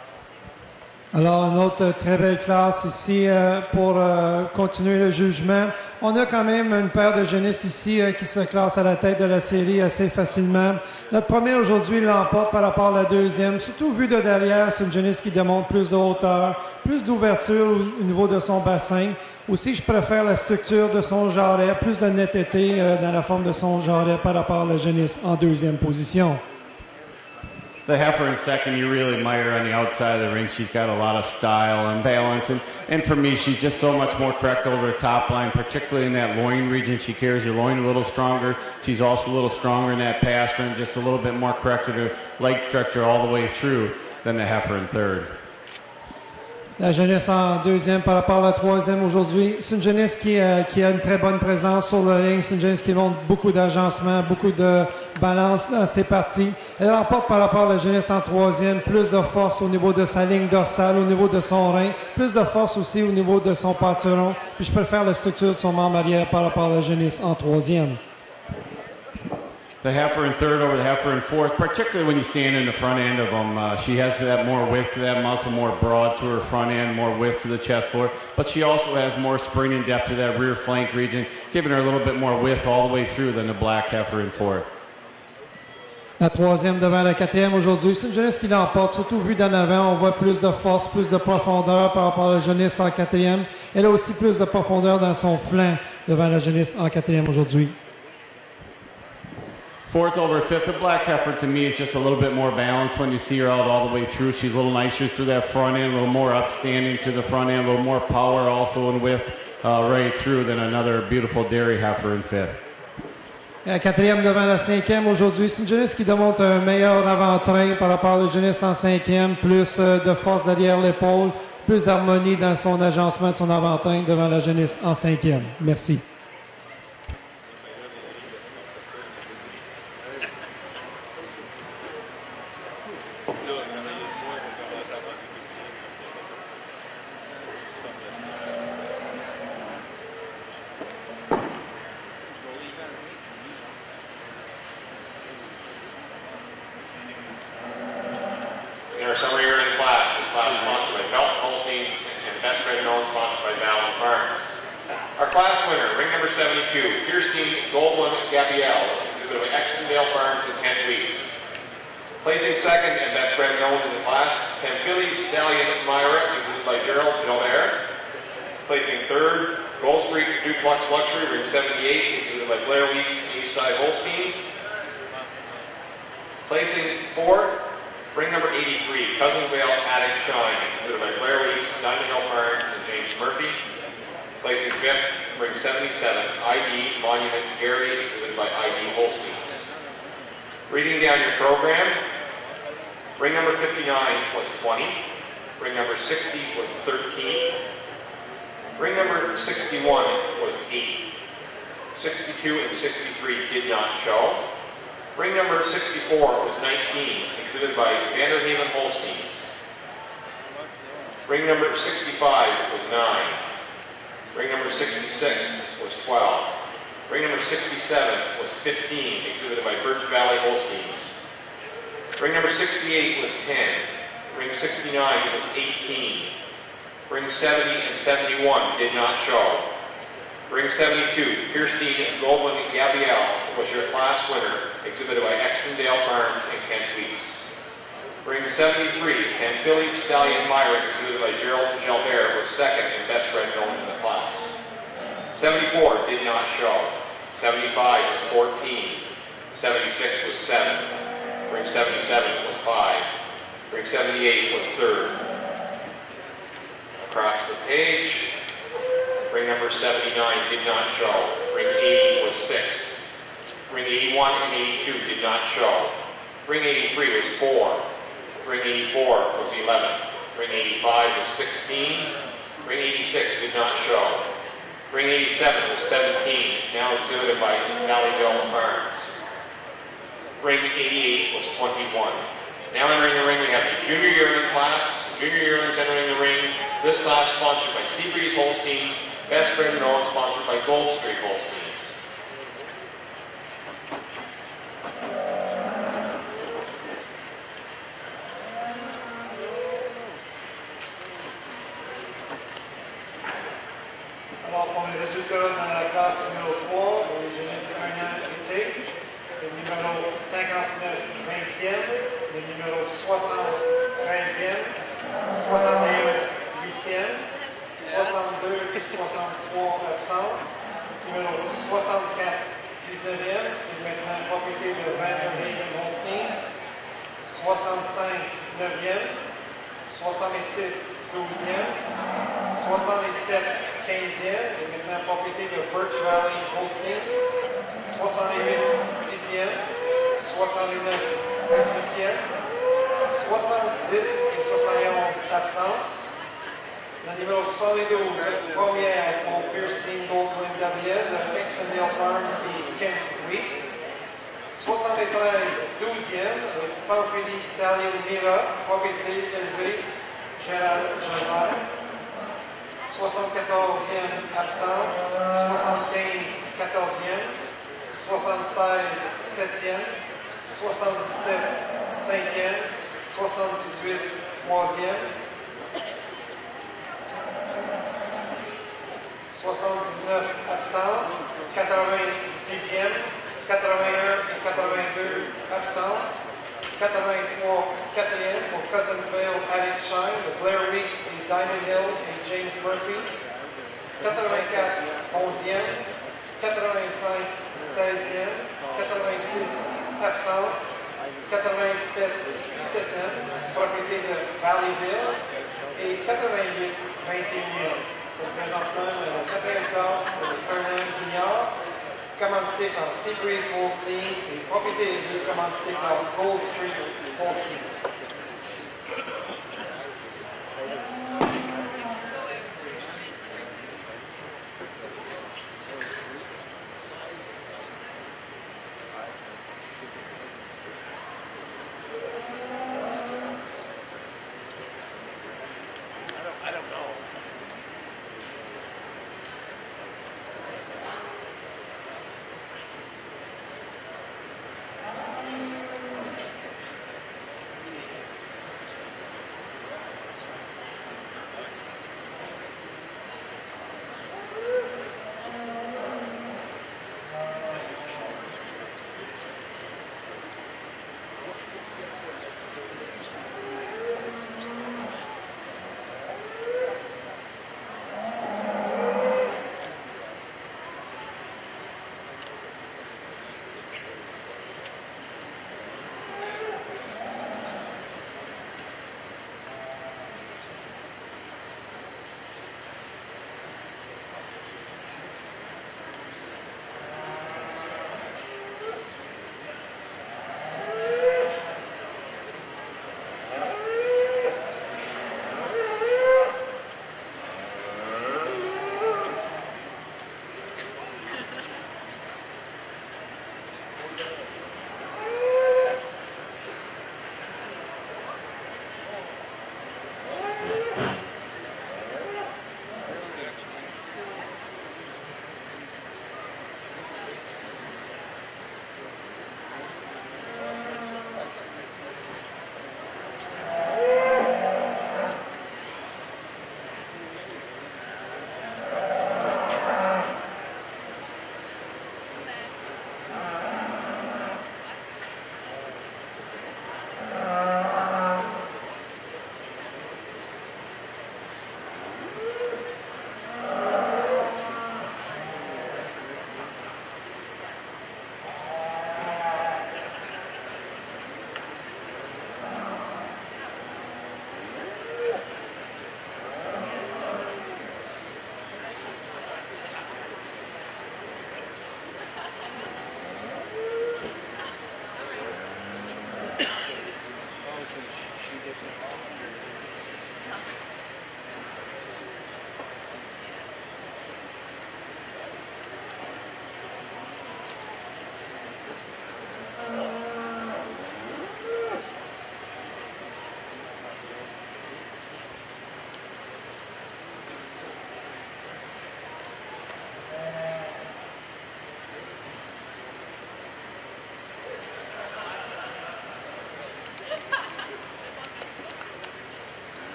Alors, une autre très belle classe ici pour continuer le jugement. On a quand même une paire de génisses ici qui se classe à la tête de la série assez facilement. Notre première aujourd'hui l'emporte par rapport à la deuxième. Surtout vu de derrière, c'est une génisse qui démontre plus de hauteur, plus d'ouverture au niveau de son bassin. Aussi, je préfère la structure de son jarret, plus de netteté dans la forme de son jarret par rapport à la génisse en deuxième position. The heifer in second, you really admire on the outside of the ring. She's got a lot of style and balance. And for me, she's just so much more correct over the top line, particularly in that loin region. She carries her loin a little stronger. She's also a little stronger in that pastern, just a little bit more correct to her leg structure all the way through than the heifer in third. La jeunesse en deuxième par rapport à la troisième aujourd'hui. C'est une jeunesse qui a une très bonne présence sur le ring. C'est une jeunesse qui montre beaucoup d'agencement, beaucoup de balance dans ses parties. Elle remporte par rapport à la jeunesse en troisième plus de force au niveau de sa ligne dorsale, au niveau de son rein, plus de force aussi au niveau de son pâturon. Puis je préfère la structure de son membre arrière par rapport à la jeunesse en troisième. The heifer in third over the heifer in fourth, particularly when you stand in the front end of them. She has that more width to that muscle, more broad to her front end, more width to the chest floor. But she also has more spring and depth to that rear flank region, giving her a little bit more width all the way through than the black heifer in fourth. La troisième devant la quatrième aujourd'hui. C'est une jeunesse qui l'emporte, surtout vu d'en avant. On voit plus de force, plus de profondeur par rapport à la jeunesse en quatrième. Elle a aussi plus de profondeur dans son flanc devant la jeunesse en quatrième aujourd'hui. Fourth over fifth, the black heifer to me is just a little bit more balanced when you see her out all the way through. She's a little nicer through that front end, a little more upstanding through the front end, a little more power also in width right through than another beautiful dairy heifer in fifth. La quatrième devant la cinquième aujourd'hui. C'est une jeunesse qui démontre un meilleur avant-train par rapport à la jeunesse en cinquième, plus de force derrière l'épaule, plus d'harmonie dans son agencement de son avant-train devant la jeunesse en cinquième. Merci. In our summer yearling class, this class is sponsored by Belton Holstein and Best Bred Known, sponsored by Valley Farms. Our class winner, ring number 72, Kirsten Goldwyn Gabrielle, exhibited by Expendale Farms and Kent Weeks. Placing second and Best Bred Known in the class, Pamphili Stallion Myra, exhibited by Gerald Gilbert. Placing third, Gold Street Duplex Luxury, ring 78, exhibited by Blair Weeks Eastside Holsteins. Placing fourth, ring number 83, Cousin Vale Attic Shine, exhibited by Blair Weeks, Diamond Hill Farms, and James Murphy. Placing fifth, ring 77, ID Monument Jerry, exhibited by ID Holsteins. Reading down your program, ring number 59 was 20, ring number 60 was 13, ring number 61 was 8, 62 and 63 did not show. Ring number 64 was 19, exhibited by Vanderhaven Holsteins. Ring number 65 was 9. Ring number 66 was 12. Ring number 67 was 15, exhibited by Birch Valley Holsteins. Ring number 68 was 10. Ring 69 was 18. Ring 70 and 71 did not show. Ring 72, Kirsten Goldwyn Gabrielle, was your class winner, exhibited by Expendale Farms and Kent Weeks. Ring 73, Pamphili Stallion Myra, exhibited by Gerald Gilbert, was second and best bred known in the class. 74 did not show. 75 was 14. 76 was 7. Ring 77 was 5. Ring 78 was third. Across the page, ring number 79 did not show. Ring 80 was 6. Ring 81 and 82 did not show. Ring 83 was 4. Ring 84 was 11. Ring 85 was 16. Ring 86 did not show. Ring 87 was 17, now exhibited by Valleyville Farms. Ring 88 was 21. Now entering the ring, we have the junior yearling class. Junior yearlings entering the ring. This class sponsored by Seabreeze Holsteins, Best Bred Known, sponsored by Gold Street Holsteins. Alors, pour les résultats dans la classe numéro 3, les jeunesses 1 an été, le numéro 59, 20e, le numéro 60, 13e, 61, 8e, 62 et 63 absents, numéro 64, 19e, et maintenant propriété de Vanderhaven Holsteins, 65, 9e, 66, 12e, 67, 15e, et maintenant propriété de Birch Valley Holstein, 68, 10e, 69, 18e, 70 et 71 absentes, Le numéro 72, première pour Kirsten Goldwyn Gabriel de Extendale Farms et Kent Weeks. 73, 12e, avec Pamphili Stallion Mira, propriété élevée, Gérald Germain. 74e, absent. 75, 14e. 76, 7e. 77, 5e. 78, 3e. 79 absentes, 86e, 81 et 82 absentes, 83 4e pour Cousinsville, Alec Shine, de Blair Weeks et Diamond Hill et James Murphy, 84 11e, 85 16e, 86 absentes, 87 17e, propriété de Valleyville et 88 21e. C'est présentement la 4e classe pour le Fernand Junior, commandité par Seabreeze Holsteins et propriété élevée commandité par Gold Street Holsteins.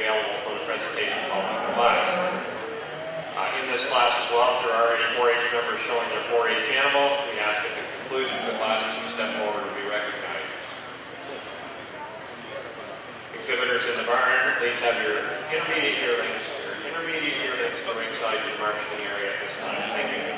available for the presentation following the class. In this class as well, if there are any 4-H members showing their 4-H animal, we ask at the conclusion of the class that you step forward to be recognized. Exhibitors in the barn, please have your intermediate yearlings to ringside to march in the area at this time. Thank you.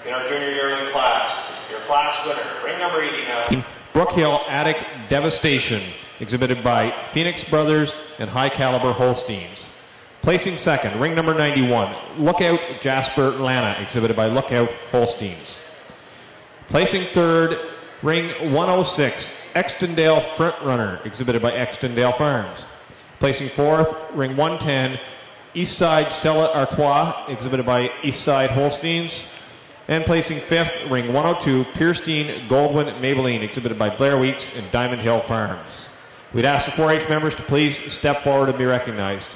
In our junior yearling class, your class winner, ring number 89. Brook Hill Attic Devastation, exhibited by Phoenix Brothers and High Caliber Holsteins. Placing second, ring number 91, Lookout Jasper Lana, exhibited by Lookout Holsteins. Placing third, ring 106, Extondale Frontrunner, exhibited by Extondale Farms. Placing fourth, ring 110, Eastside Stella Artois, exhibited by Eastside Holsteins. And placing fifth, ring 102, Pierstein Goldwyn Maybelline, exhibited by Blair Weeks and Diamond Hill Farms. We'd ask the 4-H members to please step forward and be recognized.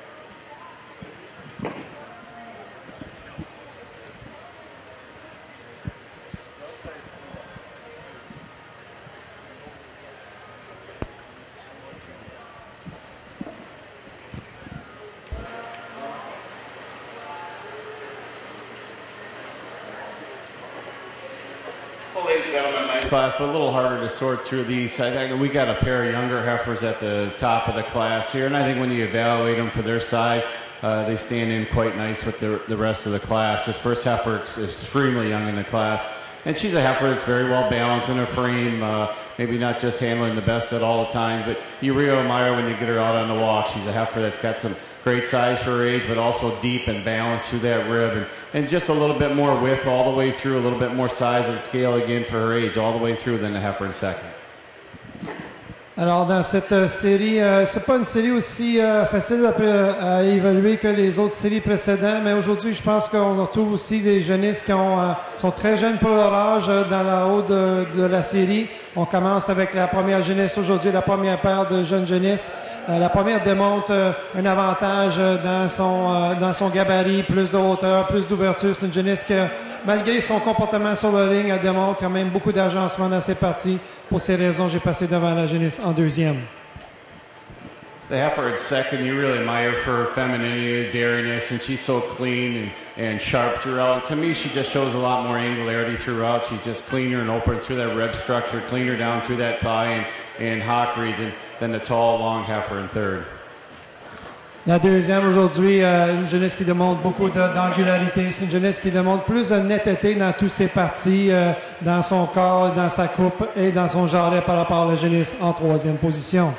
Class, but a little harder to sort through these. I think we got a pair of younger heifers at the top of the class here, and I think when you evaluate them for their size, they stand in quite nice with the rest of the class. This first heifer is extremely young in the class, and she's a heifer that's very well balanced in her frame, maybe not just handling the best at all the time, but you really admire when you get her out on the walk. She's a heifer that's got some great size for her age, but also deep and balanced through that rib, and just a little bit more width all the way through, a little bit more size and scale again for her age, all the way through than the heifer in second. Alors, dans cette série, c'est pas une série aussi facile à évaluer que les autres séries précédentes, mais aujourd'hui, je pense qu'on retrouve aussi des jeunisses qui sont très jeunes pour leur âge dans la haut de la série. On commence avec la première jeunesse aujourd'hui, la première paire de jeunes jeunisses. La première démontre un avantage dans son gabarit, plus de hauteur, plus d'ouverture. C'est une jeunisse que, malgré son comportement sur le ring, elle démontre quand même beaucoup d'agencement dans ses parties. Pour ces raisons, j'ai passé devant la jeunisse en deuxième. The heifer in second, you really admire for her femininity, dariness, and she's so clean and sharp throughout. To me, she just shows a lot more angularity throughout. She's just cleaner and open through that rib structure, cleaner down through that thigh and hock region than the tall, long heifer in third. La deuxième aujourd'hui, une jeunesse qui démontre beaucoup d'angularité. C'est une jeunesse qui démontre plus de netteté dans toutes ses parties, dans son corps, dans sa coupe et dans son jarret par rapport à la jeunesse en troisième position.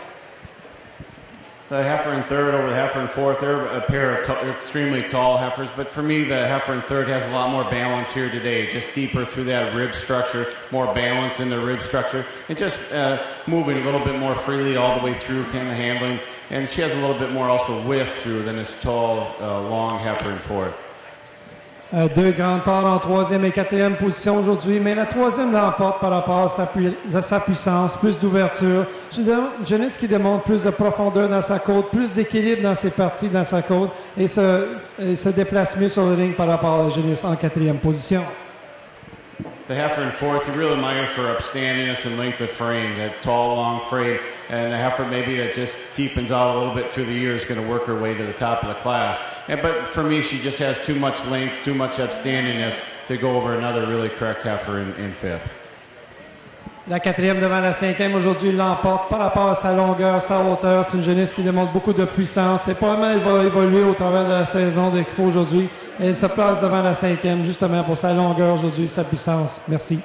The heifer in third over the heifer in fourth, they're a pair of extremely tall heifers, but for me, the heifer in third has a lot more balance here today, just deeper through that rib structure, more balance in the rib structure, and just moving a little bit more freely all the way through, kind of handling, and she has a little bit more also width through than this tall, long heifer in fourth. Deux grandes tares en troisième et quatrième position aujourd'hui, mais la troisième l'emporte par rapport à sa puissance, plus d'ouverture. Une jeunesse qui démontre plus de profondeur dans sa côte, plus d'équilibre dans ses parties, dans sa côte, et se déplace mieux sur le ring par rapport à la jeunesse en quatrième position. The heifer in fourth, you really admire for upstandingness and length of frame, that tall, long frame, and the heifer maybe that just deepens out a little bit through the year is going to work her way to the top of the class. But for me, she just has too much length, too much upstandingness to go over another really correct heifer in fifth. La quatrième devant la cinquième aujourd'hui l'emporte par rapport à sa longueur, sa hauteur. C'est une jeunesse qui démontre beaucoup de puissance. Et probablement, elle va évoluer au travers de la saison d'Expo aujourd'hui. Elle se place devant la cinquième justement pour sa longueur aujourd'hui, sa puissance. Merci.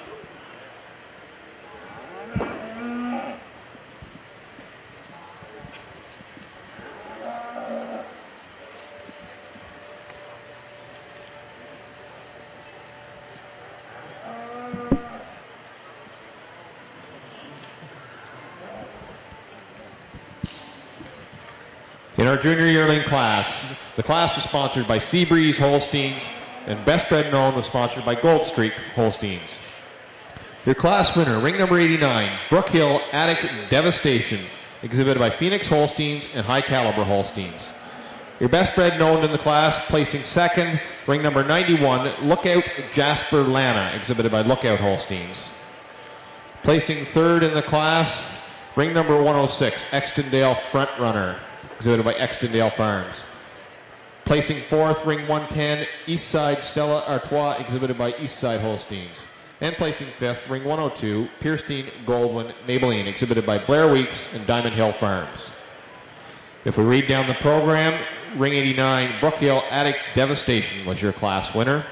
In our junior yearling class, the class was sponsored by Seabreeze Holsteins, and Best Bred Known was sponsored by Gold Streak Holsteins. Your class winner, ring number 89, Brook Hill Attic Devastation, exhibited by Phoenix Holsteins and High Caliber Holsteins. Your Best Bred Known in the class, placing second, ring number 91, Lookout Jasper Lana, exhibited by Lookout Holsteins. Placing third in the class, ring number 106, Extondale Frontrunner, exhibited by Extondale Farms. Placing fourth, ring 110, Eastside Stella Artois, exhibited by Eastside Holsteins. And placing fifth, ring 102, Pierstein Goldwyn Maybelline, exhibited by Blair Weeks and Diamond Hill Farms. If we read down the program, ring 89, Brook Hill Attic Devastation was your class winner.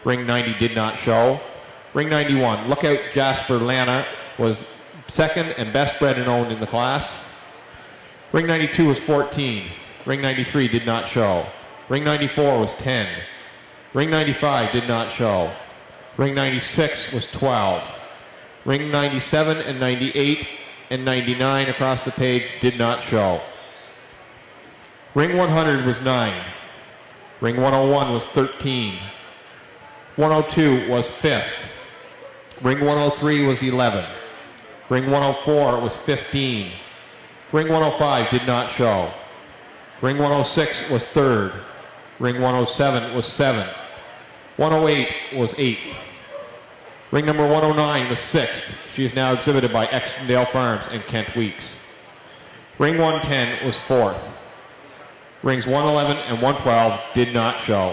Ring 90 did not show. Ring 91, Lookout Jasper Lana was second and best bred and owned in the class. Ring 92 was 14. Ring 93 did not show. Ring 94 was 10. Ring 95 did not show. Ring 96 was 12. Ring 97 and 98 and 99 across the page did not show. Ring 100 was 9. Ring 101 was 13. 102 was 5th. Ring 103 was 11. Ring 104 was 15. Ring 105 did not show. Ring 106 was 3rd. Ring 107 was 7th. 108 was 8th. Ring number 109 was 6th. She is now exhibited by Extondale Farms and Kent Weeks. Ring 110 was 4th. Rings 111 and 112 did not show.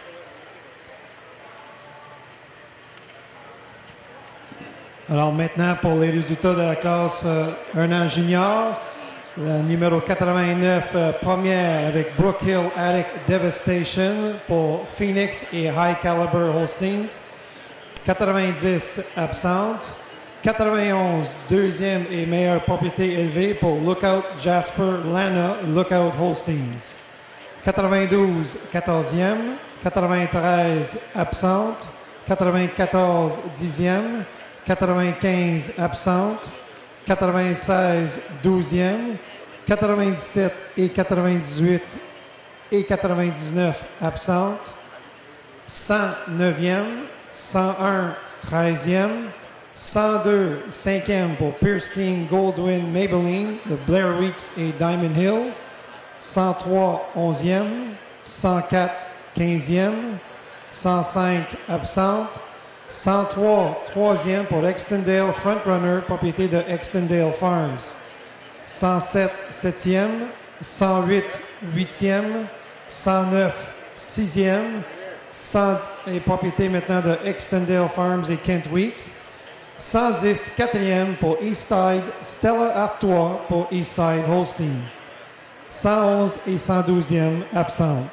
Alors maintenant, pour les résultats de la classe 1 an junior, le numéro 89, première avec Brook Hill Attic Devastation pour Phoenix et High Caliber Holsteins. 90, absente. 91, deuxième et meilleure propriété élevée pour Lookout Jasper Lana Lookout Holsteins. 92, 14e. 93, absente. 94, 10e. 95, absente. 96, 12e. 97 et 98 et 99, absente. 100, 9e. 101, 13e. 102, 5e pour Pierstein, Goldwyn, Maybelline de Blair Weeks et Diamond Hill. 103, 11e. 104, 15e. 105, absente. 103, 3e pour Extondale Frontrunner, propriété de Extondale Farms. 107, 7e. 108, 8e. 109, 6e. 100 est propriété maintenant de Extondale Farms et Kent Weeks. 110, 4e pour Eastside, Stella Artois pour Eastside Holstein. 111 et 112e absentes.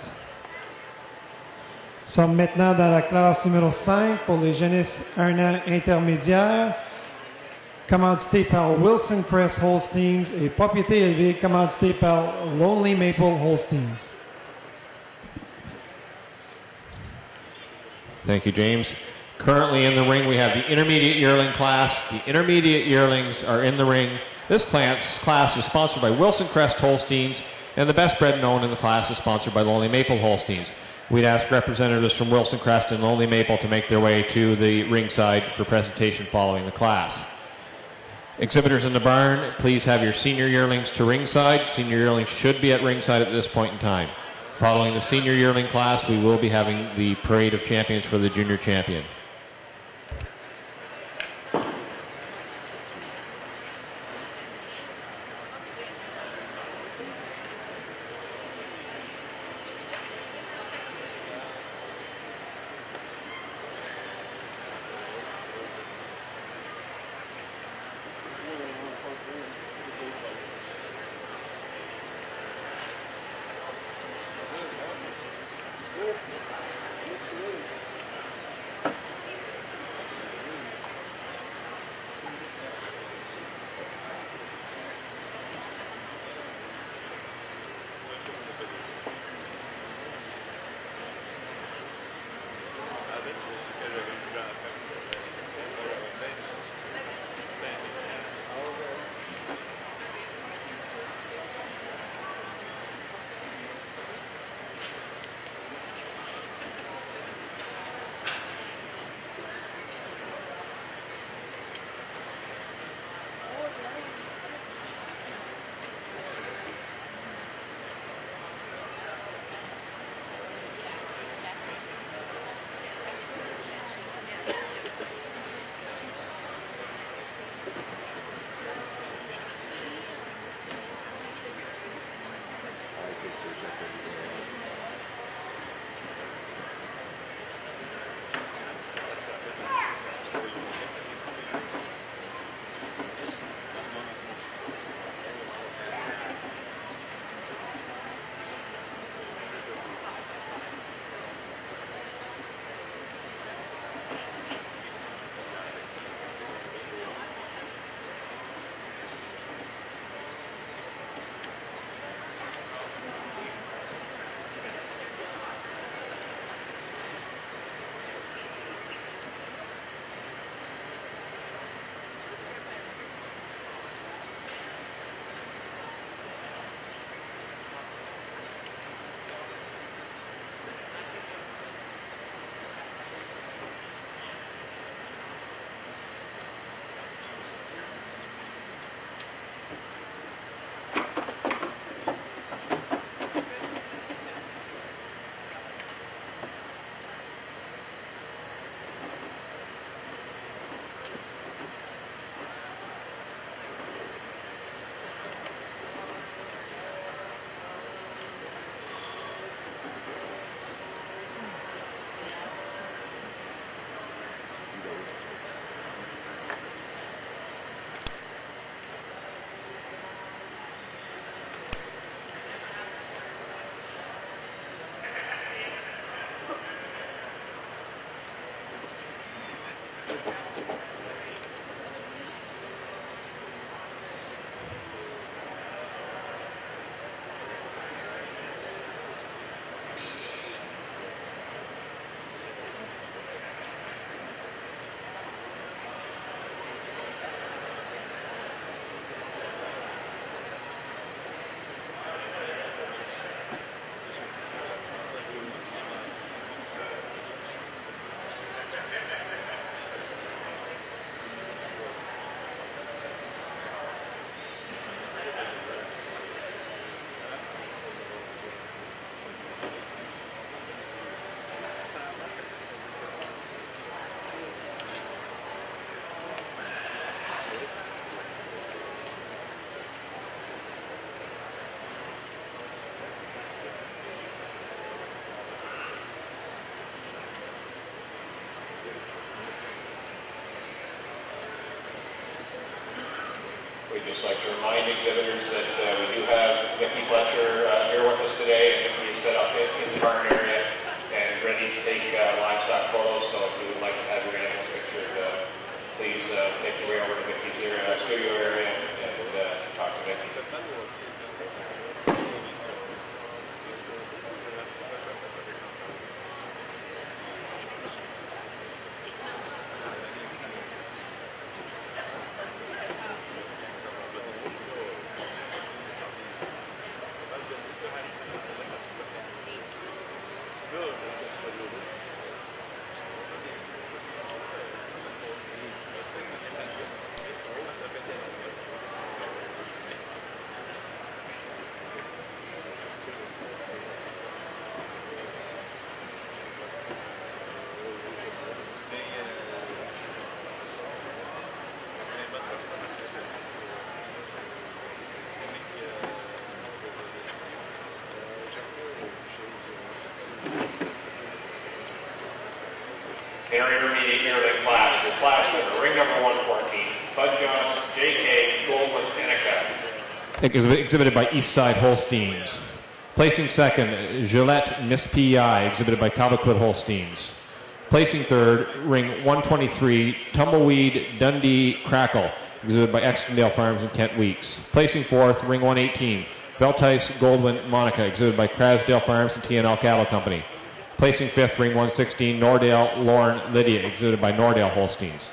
Nous sommes maintenant dans la classe numéro 5 pour les jeunesses 1 an intermédiaires. Commandité par Wilson Crest Holsteins et propriété élevée commandité par Lonely Maple Holsteins. Thank you, James. Currently in the ring, we have the intermediate yearling class. The intermediate yearlings are in the ring. This class is sponsored by Wilson Crest Holsteins, and the best bred known in the class is sponsored by Lonely Maple Holsteins. We'd ask representatives from Wilson Crest and Lonely Maple to make their way to the ringside for presentation following the class. Exhibitors in the barn, please have your senior yearlings to ringside. Senior yearlings should be at ringside at this point in time. Following the senior yearling class, we will be having the parade of champions for the junior champion. just like to remind exhibitors that we do have Vicki Fletcher here with us today. Vicki is set up in the barn area and ready to take livestock photos. So if you would like to have your animals pictured, please make your way over to Vicki's studio area and talk to Vicki. In our intermediate yearling class, with class winner, ring number 114, Bud John, J.K. Goldman, Annika. Exhibited by Eastside Holsteins. Placing second, Gillette Miss PEI, exhibited by Cobequid Holsteins. Placing third, ring 123, Tumbleweed Dundee Crackle, exhibited by Extondale Farms and Kent Weeks. Placing fourth, ring 118, Veltice Goldwyn Monica, exhibited by Crasdale Farms and TNL Cattle Company. Placing fifth, ring 116, Nordale Lauren Lydia, exhibited by Nordale Holsteins.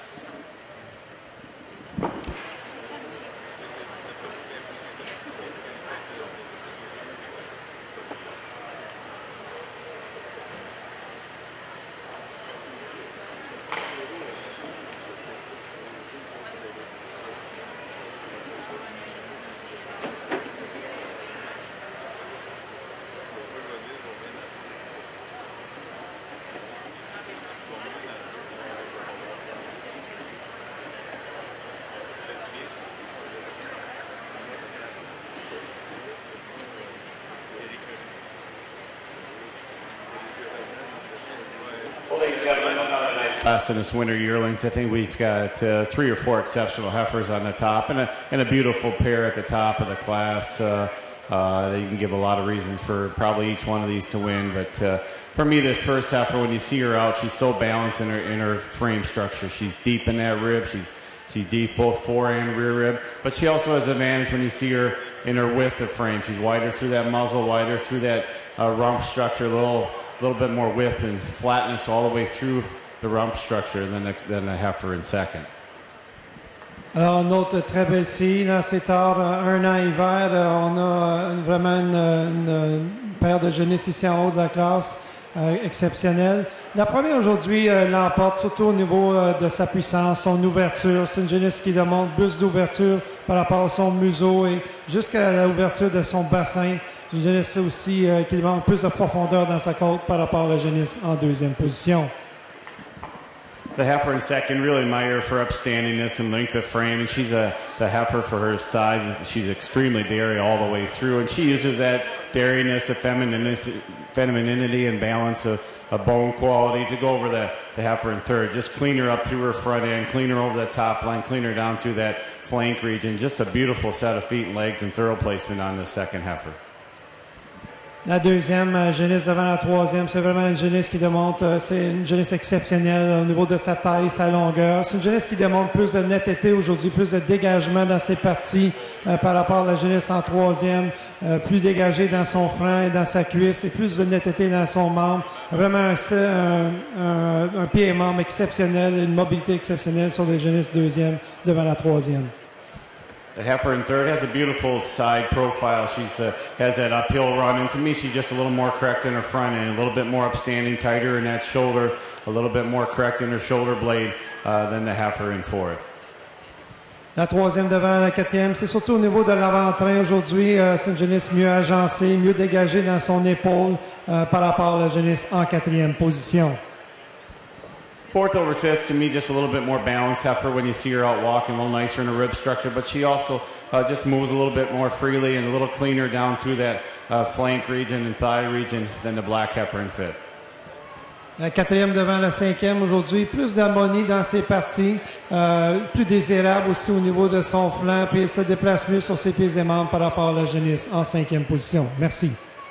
Class in this winter yearlings. I think we've got 3 or 4 exceptional heifers on the top and a beautiful pair at the top of the class. That you can give a lot of reasons for probably each one of these to win. But for me, this first heifer, when you see her out, she's so balanced in her frame structure. She's deep in that rib. She's deep both fore and rear rib. But she also has advantage when you see her in her width of frame. She's wider through that muzzle, wider through that rump structure, a little bit more width and flatness all the way through the rump structure than a heifer in second. Alors, une autre très belle série dans cet art, un an hiver. On a vraiment une paire de génisses ici en haut de la classe, exceptionnelle. La première aujourd'hui l'emporte, surtout au niveau de sa puissance, son ouverture. C'est une génisse qui demande plus d'ouverture par rapport à son museau et jusqu'à l'ouverture de son bassin. Une génisse aussi qui demande plus de profondeur dans sa côte par rapport à la génisse en deuxième position. The heifer in second, really admire her for upstandingness and length of frame, and she's the heifer for her size. She's extremely dairy all the way through, and she uses that dairiness, the femininity and balance of bone quality to go over the heifer in third. Just clean her up through her front end, clean her over the top line, clean her down through that flank region. Just a beautiful set of feet and legs and thorough placement on the second heifer. La deuxième génisse devant la troisième, c'est vraiment une génisse qui démontre, c'est une génisse exceptionnelle au niveau de sa taille, sa longueur. C'est une génisse qui démontre plus de netteté aujourd'hui, plus de dégagement dans ses parties par rapport à la génisse en troisième, plus dégagée dans son franc et dans sa cuisse et plus de netteté dans son membre. Vraiment un pied et membre exceptionnel, une mobilité exceptionnelle sur les génisses deuxième devant la troisième. The heifer in third has a beautiful side profile. She's has that uphill run, and to me, she's just a little more correct in her front end, a little bit more upstanding, tighter in that shoulder, a little bit more correct in her shoulder blade than the heifer in fourth. La troisième devant la quatrième, c'est surtout au niveau de l'avant-train aujourd'hui. C'est une génisse mieux agencée, mieux dégagée dans son épaule par rapport à la génisse en quatrième position. Fourth over fifth, to me, just a little bit more balanced heifer when you see her out walking, a little nicer in her rib structure, but she also just moves a little bit more freely and a little cleaner down through that flank region and thigh region than the black heifer in fifth. La quatrième devant la cinquième aujourd'hui. Plus d'harmonie dans ses parties. Plus désirable aussi au niveau de son flanc. Puis elle se déplace mieux sur ses pieds et membres par rapport à la jeunesse en cinquième position. Merci.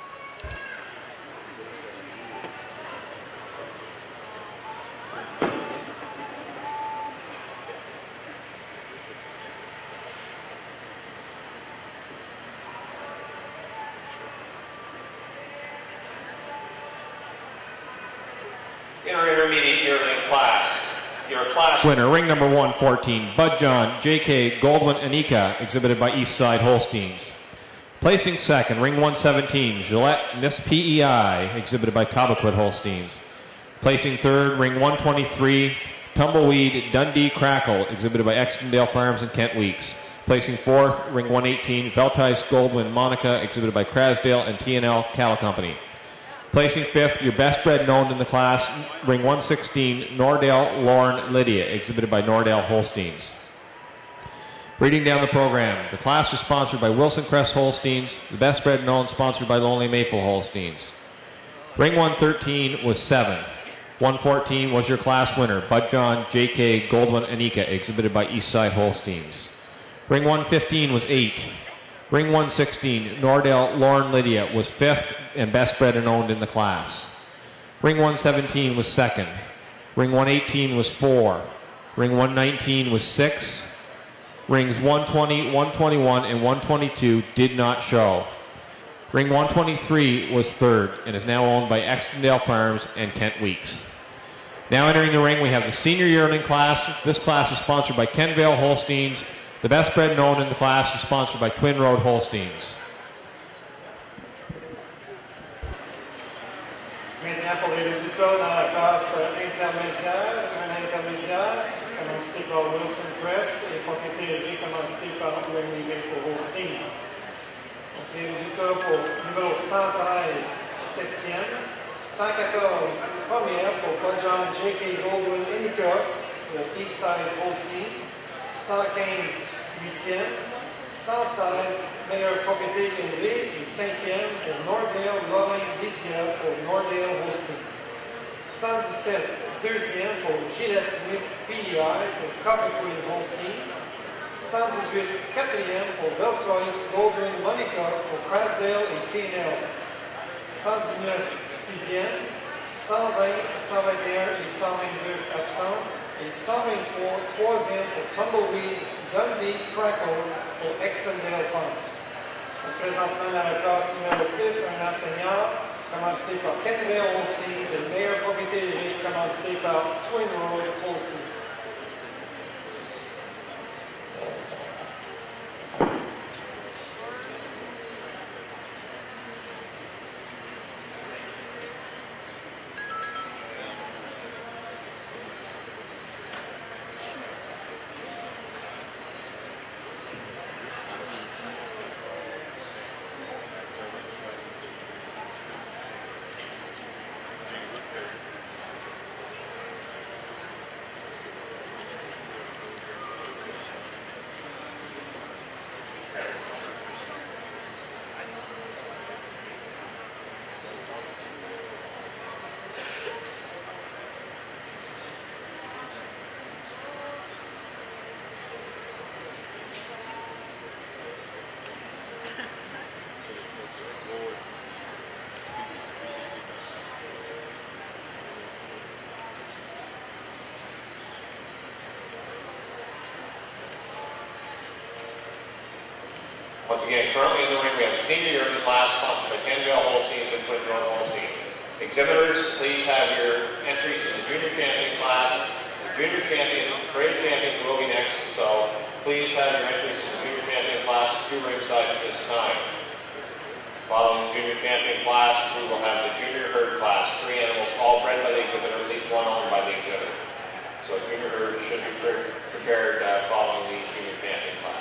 In our intermediate yearling class, your class Winner, ring number 114, Bud John, J.K. Goldwyn Anika, exhibited by Eastside Holsteins. Placing second, ring 117, Gillette Miss PEI, exhibited by Cobequid Holsteins. Placing third, ring 123, Tumbleweed Dundee Crackle, exhibited by Extondale Farms and Kent Weeks. Placing fourth, ring 118, Veltice Goldwyn Monica, exhibited by Crasdale and T&L Cattle Company. Placing fifth, your best bred known in the class, ring 116, Nordale Lauren Lydia, exhibited by Nordale Holsteins. Reading down the program, the class was sponsored by Wilson Crest Holsteins, the best bred known sponsored by Lonely Maple Holsteins. Ring 113 was 7. 114 was your class winner, Bud John J.K. Goldwyn Anika, exhibited by Eastside Holsteins. Ring 115 was 8. Ring 116, Nordale Lauren Lydia, was 5th and best bred and owned in the class. Ring 117 was 2nd. Ring 118 was 4. Ring 119 was 6. Rings 120, 121, and 122 did not show. Ring 123 was 3rd and is now owned by Extondale Farms and Kent Weeks. Now entering the ring, we have the senior yearling class. This class is sponsored by Kenvale Holsteins. The best bred known in the class is sponsored by Twin Road Holsteins. Maintenant, pour les résultats dans la classe intermédiaire, un intermédiaire, commandité par Wilson Crest et propriété élevée, commandité par Lonely Maple Holsteins. Donc, les résultats pour numéro 113, 7e, 114, première pour Bud John J.K. Goldwyn Anika de Eastside Holstein, 115, 8e, 116, meilleure propriété élevée et 5e pour Nordale Lauren Lydia pour Nordale Holstein. 117, 2e pour Gillette Miss PEI pour Cobequid Holstein. 118, 4e pour Veltice Goldwyn Monica pour Crasdale et T&L. 119, 6e, 120, 121 et 122 absents. Et 123, 3e pour Tumbleweed Dundee Crackle pour Extondale Farms. Présentement dans la classe numéro 6, un enseignant commandité par Kenvale Holsteins et le meilleur propriété élevée commandité par Twin Road Holsteins. Once again, currently in the ring, we have a senior yearling class sponsored by Kenvale Holsteins and Twin Road Holsteins. Exhibitors, please have your entries in the junior champion class. The junior champion, parade champions will be next, so please have your entries in the junior champion class to ringside at this time. Following the junior champion class, we will have the junior herd class, 3 animals all bred by the exhibitor, at least 1 owned by the exhibitor. So junior herd should be prepared following the junior champion class.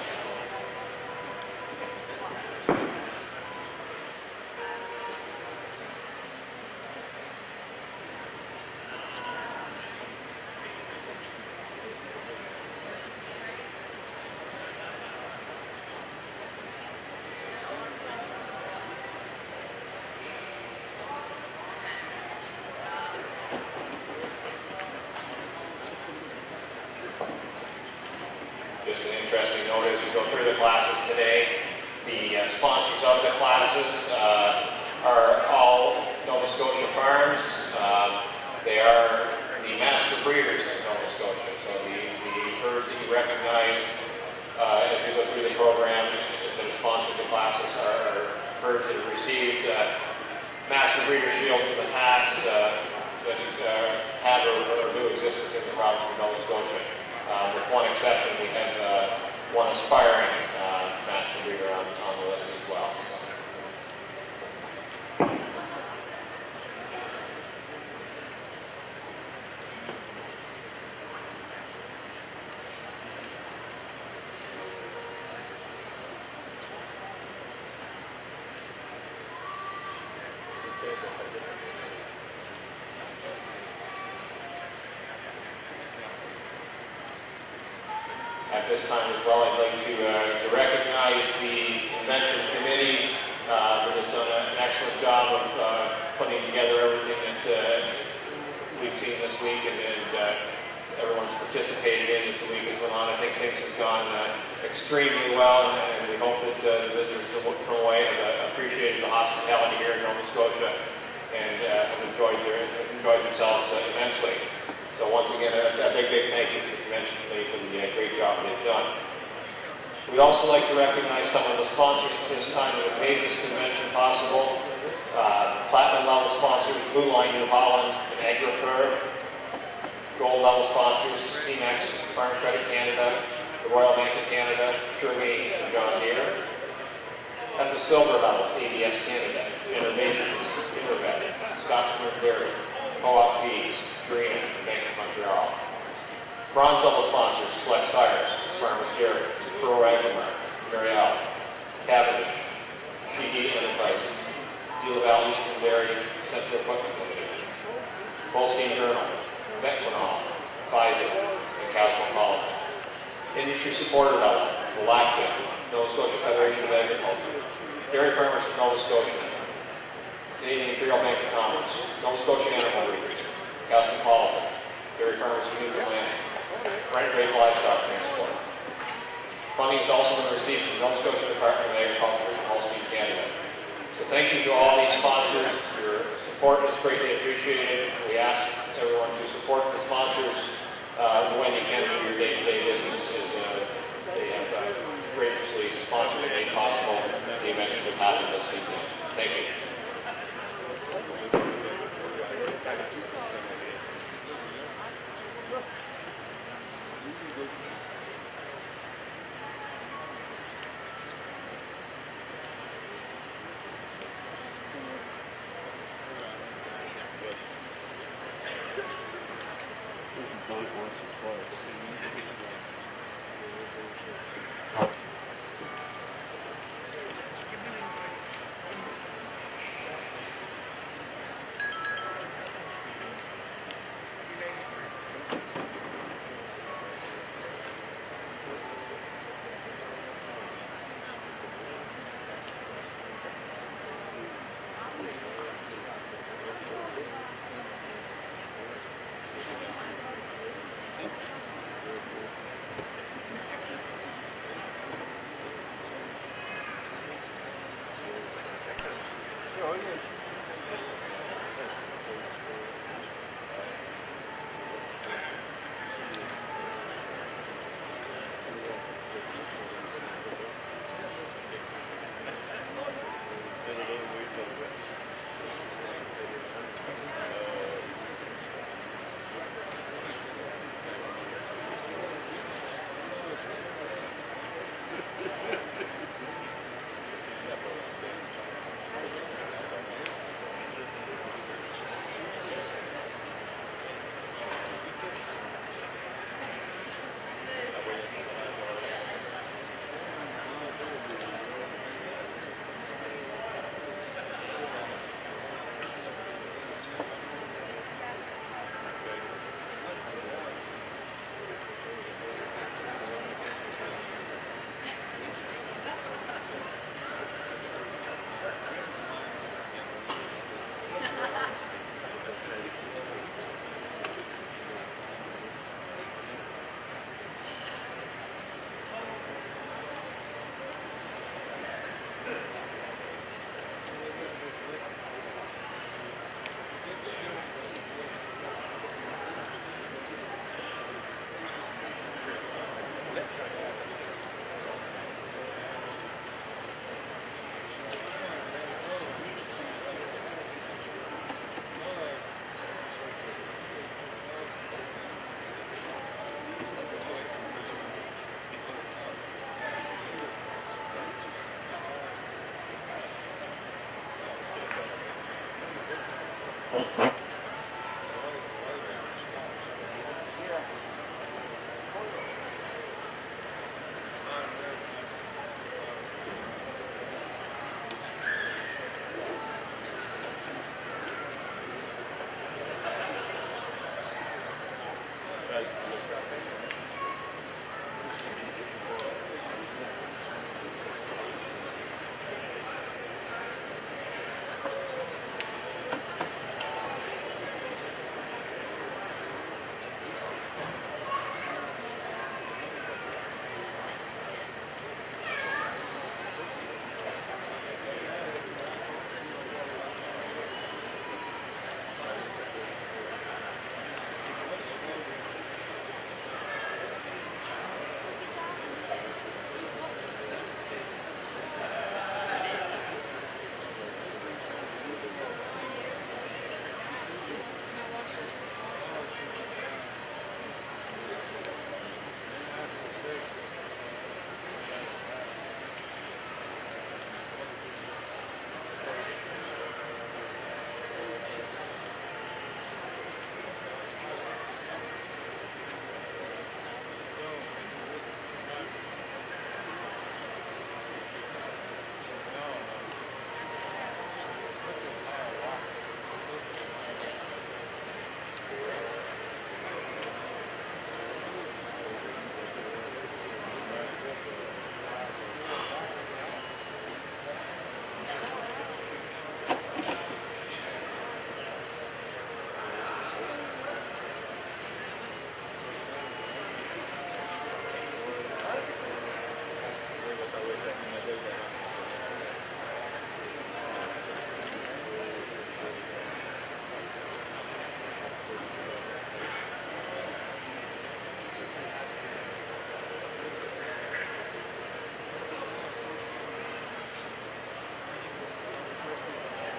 just an interesting note as we go through the classes today. The sponsors of the classes are all Nova Scotia farms. They are the master breeders of Nova Scotia. So the herds that you recognize as we go through the program that have sponsored the classes are herds that have received master breeder shields in the past that have or do exist within the province of Nova Scotia. With one exception, we have one aspiring master breeder on the list as well. So. At this time as well, I'd like to recognize the convention committee that has done an excellent job of putting together everything that we've seen this week and everyone's participated in as the week has went on. I think things have gone extremely well, and we hope that the visitors from away have appreciated the hospitality here in Nova Scotia and have enjoyed themselves immensely. So once again, a big thank you to the convention committee for the great job they've done. We'd also like to recognize some of the sponsors at this time that have made this convention possible. Platinum level sponsors, Blue Line New Holland and AgriFur. Gold level sponsors, CMEX, Farm Credit Canada, the Royal Bank of Canada, Sugargate, and John Deere. At the silver level, ABS Canada, Generations, Intervet, Scotsman Dairy, Co-op Peas, Purina, Bank of Montreal. Bronze level sponsors, Select Sires, Farmers Dairy, Pro Agrimark, Marielle, Cavendish, Sheehy Enterprises, De La Valle Eastern Dairy, Central Equipment Limited, Holstein Journal, Metquinol, Pfizer, and Cosmopolitan. Industry supporter level, the LACTA, Nova Scotia Federation of Agriculture, Dairy Farmers of Nova Scotia, Canadian Imperial Bank of Commerce, Nova Scotia Animal Breeders, Cosmopolitan, Dairy Farmers of Newfoundland, Rent Rate Livestock Transport. Funding is also been received from the Nova Scotia Department of Agriculture and Holstein, Canada. So thank you to all these sponsors. Your support is greatly appreciated. We ask everyone to support the sponsors when you can through your day-to-day business. They have graciously sponsored and made possible the events that have happened this weekend. Thank you.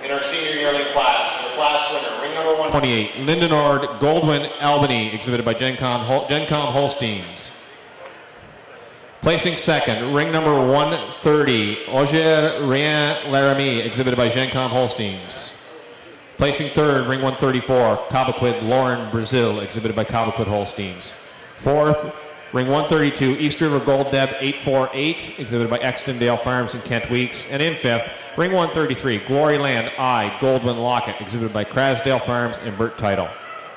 In our senior yearling class, your class winner, ring number 28, Lindenord Goldwyn Albany, exhibited by Gencom Holsteins. Placing second, ring number 130, Auger Rien Laramie, exhibited by Gencom Holsteins. Placing third, ring 134, Cobequid Lauren Brazil, exhibited by Cobequid Holsteins. Fourth, ring 132, East River Gold Deb 848, exhibited by Extondale Farms and Kent Weeks. And in fifth, ring 133, Gloryland I Goldwyn Lockett, exhibited by Crasdale Farms and Burt Title.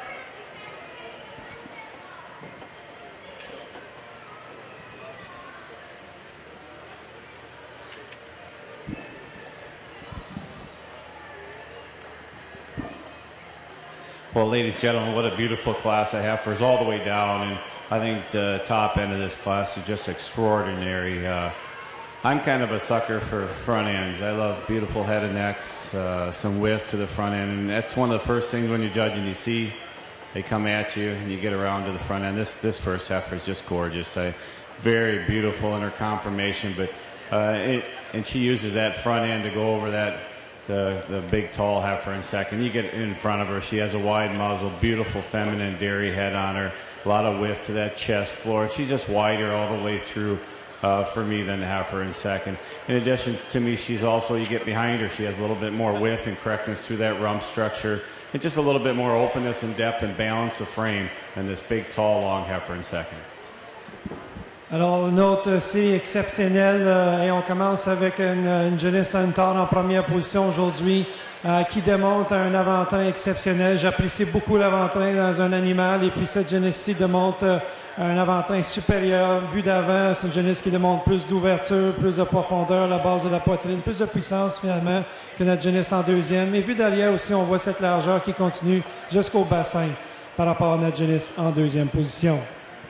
Well, ladies and gentlemen, what a beautiful class I have for us all the way down, and I think the top end of this class is just extraordinary. I'm kind of a sucker for front ends. I love beautiful head and necks, some width to the front end, and that's one of the first things when you're judging. You see they come at you, and you get around to the front end. This first heifer is just gorgeous. Very beautiful in her conformation, but and she uses that front end to go over that. The big tall heifer in second. You get in front of her, she has a wide muzzle, beautiful feminine dairy head on her, a lot of width to that chest floor. She's just wider all the way through for me than the heifer in second. In addition to me, she's also, you get behind her, she has a little bit more width and correctness through that rump structure, and just a little bit more openness and depth and balance of frame than this big tall long heifer in second. Alors, une autre série exceptionnelle, et on commence avec une jeunesse Centaure en première position aujourd'hui qui démontre un avant-train exceptionnel. J'apprécie beaucoup l'avant-train dans un animal et puis cette jeunesse-ci démontre un avant-train supérieur. Vu d'avant, c'est une jeunesse qui démontre plus d'ouverture, plus de profondeur, la base de la poitrine, plus de puissance finalement que notre jeunesse en deuxième. Et vu derrière aussi, on voit cette largeur qui continue jusqu'au bassin par rapport à notre jeunesse en deuxième position.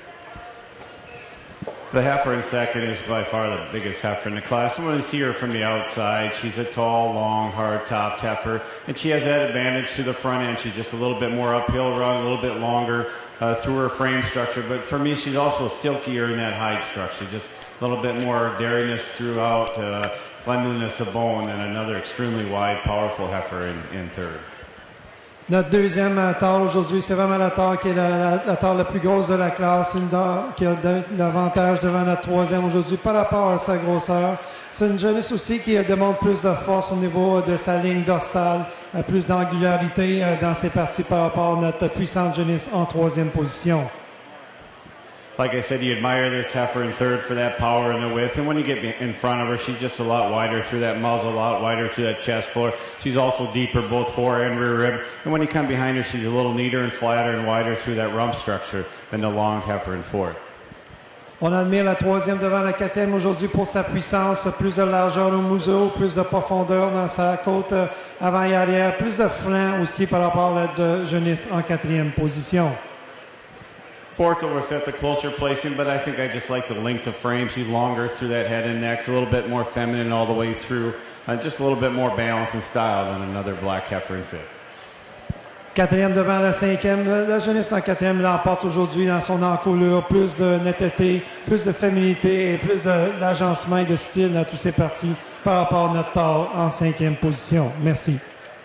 The heifer in second is by far the biggest heifer in the class. When you see her from the outside, she's a tall, long, hard-topped heifer, and she has that advantage to the front end. She's just a little bit more uphill run, a little bit longer through her frame structure. But for me, she's also silkier in that hide structure, just a little bit more dairiness throughout, cleanliness of bone, and another extremely wide, powerful heifer in third. Notre deuxième tare aujourd'hui, c'est vraiment la tare qui est la tare la plus grosse de la classe, une tare qui a l'avantage devant notre troisième aujourd'hui par rapport à sa grosseur. C'est une jeunesse aussi qui démontre plus de force au niveau de sa ligne dorsale, plus d'angularité dans ses parties par rapport à notre puissante jeunesse en troisième position. Like I said, you admire this heifer in third for that power and the width. And when you get in front of her, she's just a lot wider through that muzzle, a lot wider through that chest floor. She's also deeper, both fore and rear rib. And when you come behind her, she's a little neater and flatter and wider through that rump structure than the long heifer in fourth. On admire la troisième devant la quatrième aujourd'hui pour sa puissance, plus de largeur au museau, plus de profondeur dans sa côte avant et arrière, plus de flanc aussi par rapport à la jeunesse en quatrième position. Fourth over fifth, a closer placing, but I think I just like the length of frame. She's longer through that head and neck, a little bit more feminine all the way through, just a little bit more balance and style than another black heifer in fifth. Quatrième devant la cinquième. La jeunesse en quatrième l'emporte aujourd'hui dans son encolure. Plus de netteté, plus de féminité et plus d'agencement et de style dans toutes ses parties par rapport à notre tare en cinquième position. Merci.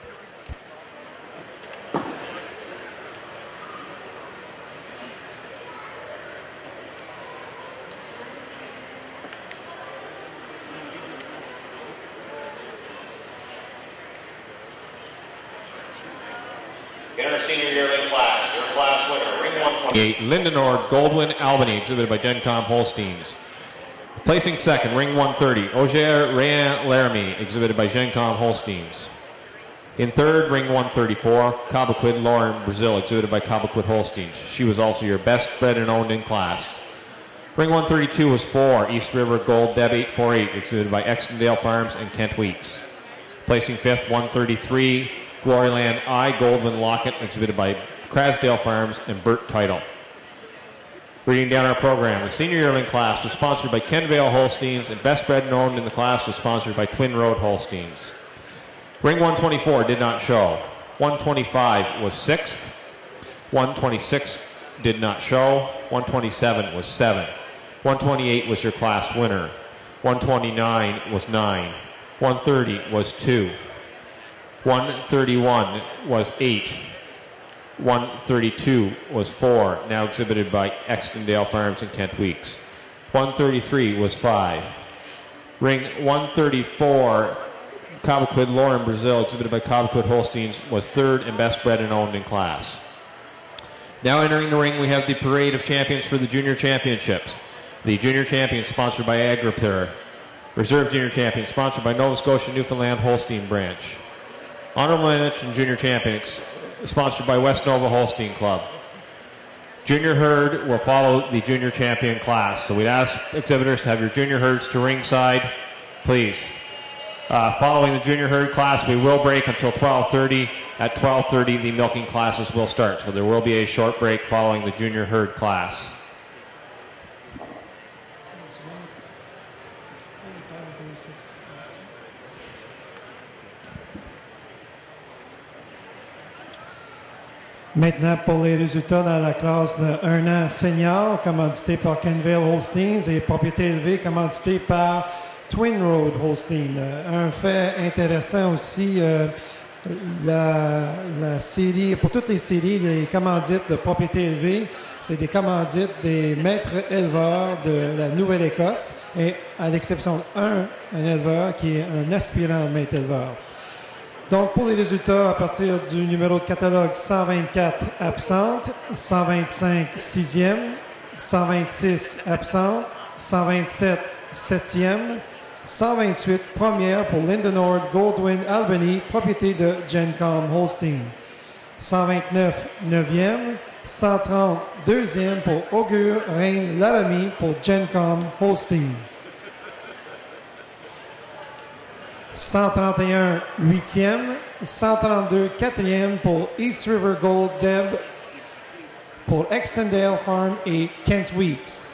In our senior yearling class, your class winner, ring 128. Lindenord Goldwyn Albany, exhibited by Gencom Holsteins. Placing second, ring 130, Auger Rien Laramie, exhibited by Gencom Holsteins. In third, ring 134, Cobequid Lauren Brazil, exhibited by Cobequid Holsteins. She was also your best bred and owned in class. Ring 132 was 4, East River Gold Deb 848, exhibited by Extondale Farms and Kent Weeks. Placing fifth, 133, Gloryland I Goldwyn Lockett, exhibited by Crasdale Farms and Burt Title. Reading down our program, the senior yearling class was sponsored by Kenvale Holsteins, and best bred and owned in the class was sponsored by Twin Road Holsteins. Ring 124 did not show. 125 was 6th. 126 did not show. 127 was 7. 128 was your class winner. 129 was 9. 130 was 2. 131 was 8. 132 was 4, now exhibited by Extondale Farms and Kent Weeks. 133 was 5. Ring 134, Cobequid Lauren Brazil, exhibited by Cobequid Holsteins, was 3rd and best bred and owned in class. Now entering the ring, we have the parade of champions for the junior championships. The junior champion sponsored by AgriPure. Reserve junior champion sponsored by Nova Scotia Newfoundland Holstein branch. Honorable mention junior champion sponsored by West Nova Holstein Club. Junior herd will follow the junior champion class. So we'd ask exhibitors to have your junior herds to ringside, please. Following the junior herd class, we will break until 12:30. At 12:30, the milking classes will start. So there will be a short break following the junior herd class. Maintenant, pour les résultats dans la classe de 1 an senior, commandité par Kenville Holsteins et propriété élevée, commandité par Twin Road Holstein. Un fait intéressant aussi, la série, pour toutes les séries, les commandites de propriété élevée, c'est des commandites des maîtres éleveurs de la Nouvelle-Écosse, et à l'exception d'un éleveur qui est un aspirant maître éleveur. Donc, pour les résultats, à partir du numéro de catalogue 124 absente, 125 6e, 126 absente, 127 7e, 128 première pour Lindenord Goldwyn Albany, propriété de Gencom Holstein. 129 9e, 130 2e pour Augure Reine Laramie pour Gencom Holstein. 131 8e, 132 4e pour East River Gold Deb pour Extondale Farm et Kent Weeks.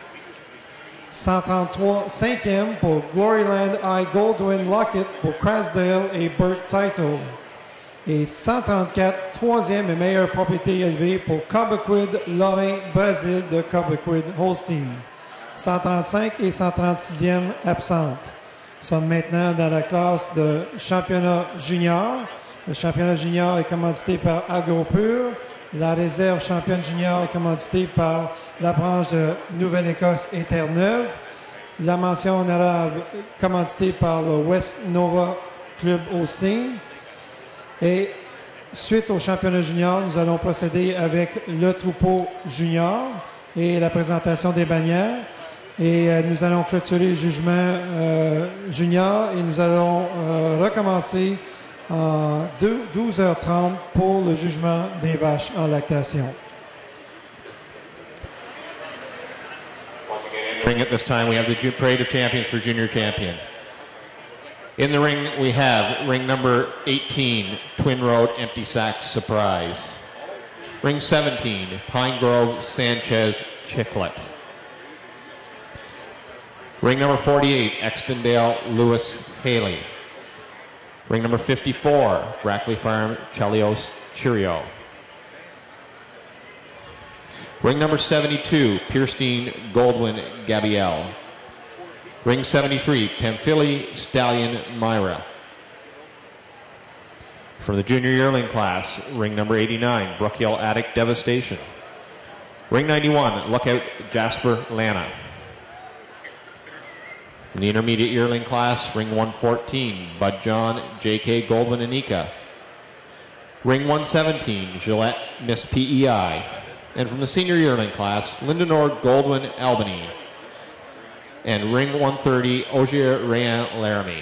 133 5e pour Gloryland High Goldwyn Lockett pour Crasdale et Burt Title. Et 134 3e et meilleure propriété élevée pour Cobequid Lorrain Brazil de Cobequid Holstein. 135 et 136e absentes. Nous sommes maintenant dans la classe de championnat junior. Le championnat junior est commandité par AgroPure. La réserve championne junior est commanditée par la branche de Nouvelle-Écosse et Terre-Neuve. La mention honorable commanditée par le West Nova Club Holstein. Et suite au championnat junior, nous allons procéder avec le troupeau junior et la présentation des bannières. Et nous allons clôturer le jugement junior et nous allons recommencer en 12h30 pour le jugement des vaches en lactation. Once again, in the ring at this time, we have the parade of champions for junior champion. In the ring, we have ring number 18, Twin Road Empty Sack Surprise. Ring 17, Pine Grove Sanchez Chiclet. Ring number 48, Extondale Lewis Haley. Ring number 54, Brackley Farm Chelios Cheerio. Ring number 72, Pierstein Goldwyn Gabrielle. Ring 73, Pamphili Stallion Myra. From the junior yearling class, ring number 89, Brookhill Attic Devastation. Ring 91, Lookout Jasper Lana. In the intermediate yearling class, ring 114, Bud John, J.K. Goldwyn Anika. Ring 117, Gillette Miss PEI. And from the senior yearling class, Lindenord Goldwyn Albany. And ring 130, Ogier Rayan Laramie.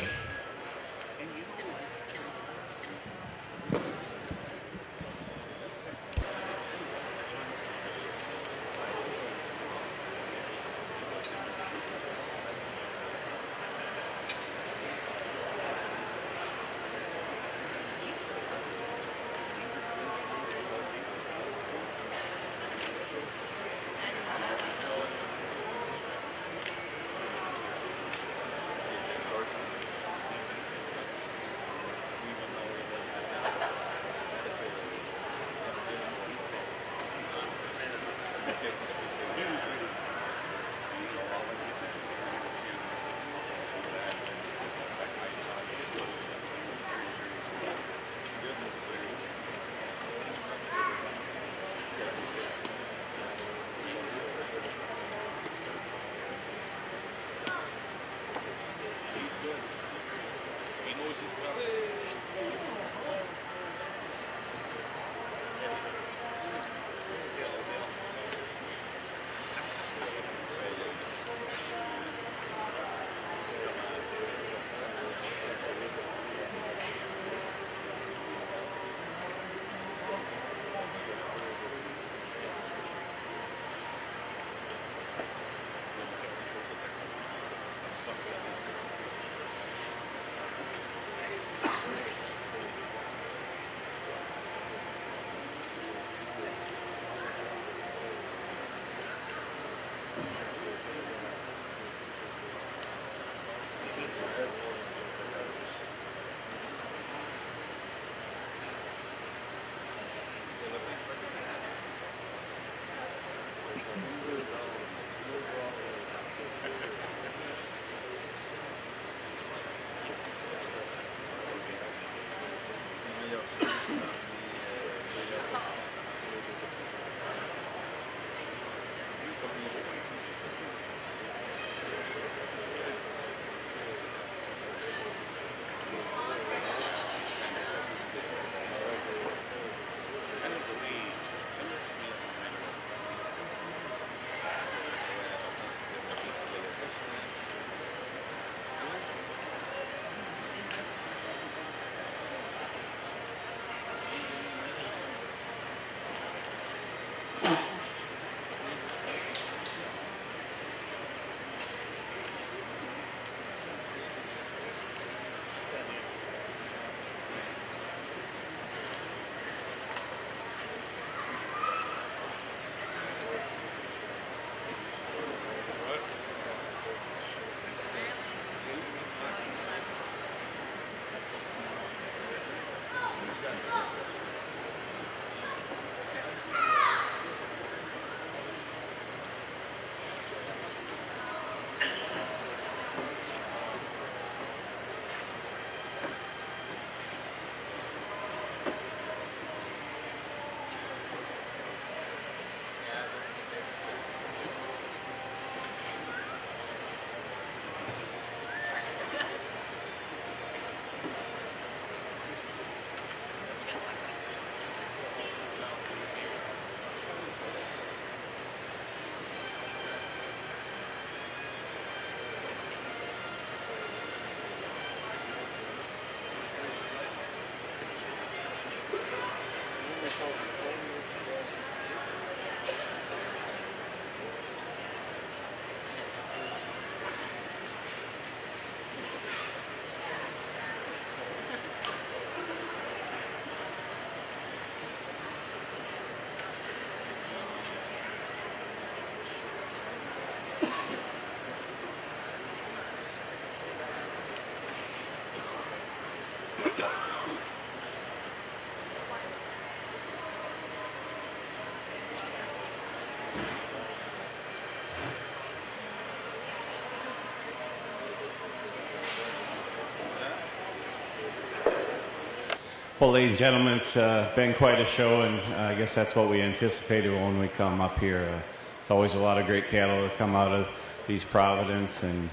Well, ladies and gentlemen, it's been quite a show, and I guess that's what we anticipated when we come up here. It's always a lot of great cattle that come out of East Providence, and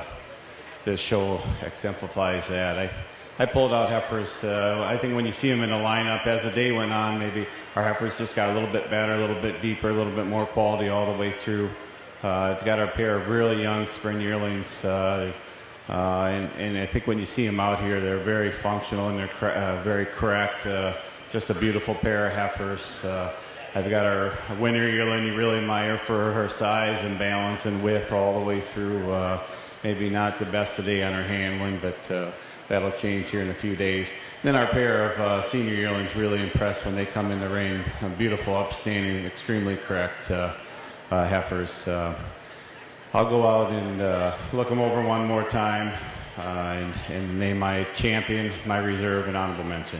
this show exemplifies that. I pulled out heifers. I think when you see them in the lineup as the day went on, maybe our heifers just got a little bit better, a little bit deeper, a little bit more quality all the way through. It's got our pair of really young spring yearlings. And I think when you see them out here, they're very functional and they're very correct. Just a beautiful pair of heifers. I've got our winter yearling you really admire for her size and balance and width all the way through. Maybe not the best today on her handling, but that'll change here in a few days. And then our pair of senior yearlings really impressed when they come in the ring. Beautiful, upstanding, extremely correct heifers. I'll go out and look them over one more time and name my champion, my reserve, and honorable mention.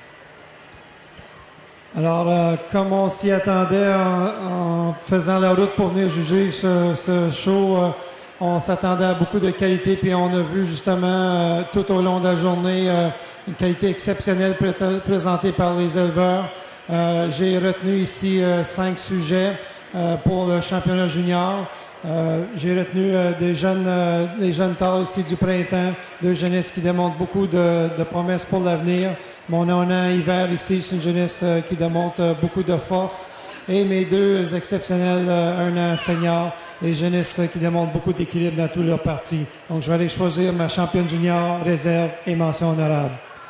Alors, comme on s'y attendait en faisant la route pour venir juger ce show, on s'attendait à beaucoup de qualité, puis on a vu justement tout au long de la journée une qualité exceptionnelle présentée par les éleveurs. J'ai retenu ici 5 sujets pour le championnat junior. J'ai retenu des jeunes tailles ici du printemps, deux jeunesses qui démontrent beaucoup de promesses pour l'avenir. Mon en hiver ici, c'est une jeunesse qui démontre beaucoup de force. Et mes deux exceptionnels, un an senior, des jeunesses qui démontrent beaucoup d'équilibre dans tous leurs parties. Donc je vais aller choisir ma championne junior, réserve et mention honorable.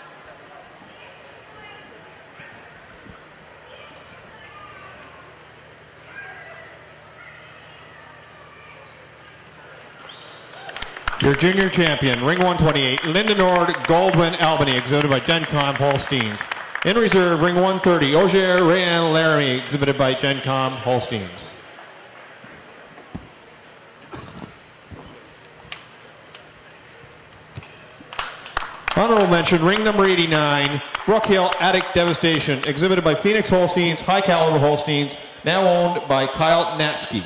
Your junior champion, ring 128, Linda Nord, Goldwyn, Albany, exhibited by GenCom Holsteins. In reserve, ring 130, Auger, Rayan, Laramie, exhibited by GenCom Holsteins. Honorable mention, ring number 89, Brook Hill Attic Devastation, exhibited by Phoenix Holsteins, High Caliber Holsteins, now owned by Kyle Natsky.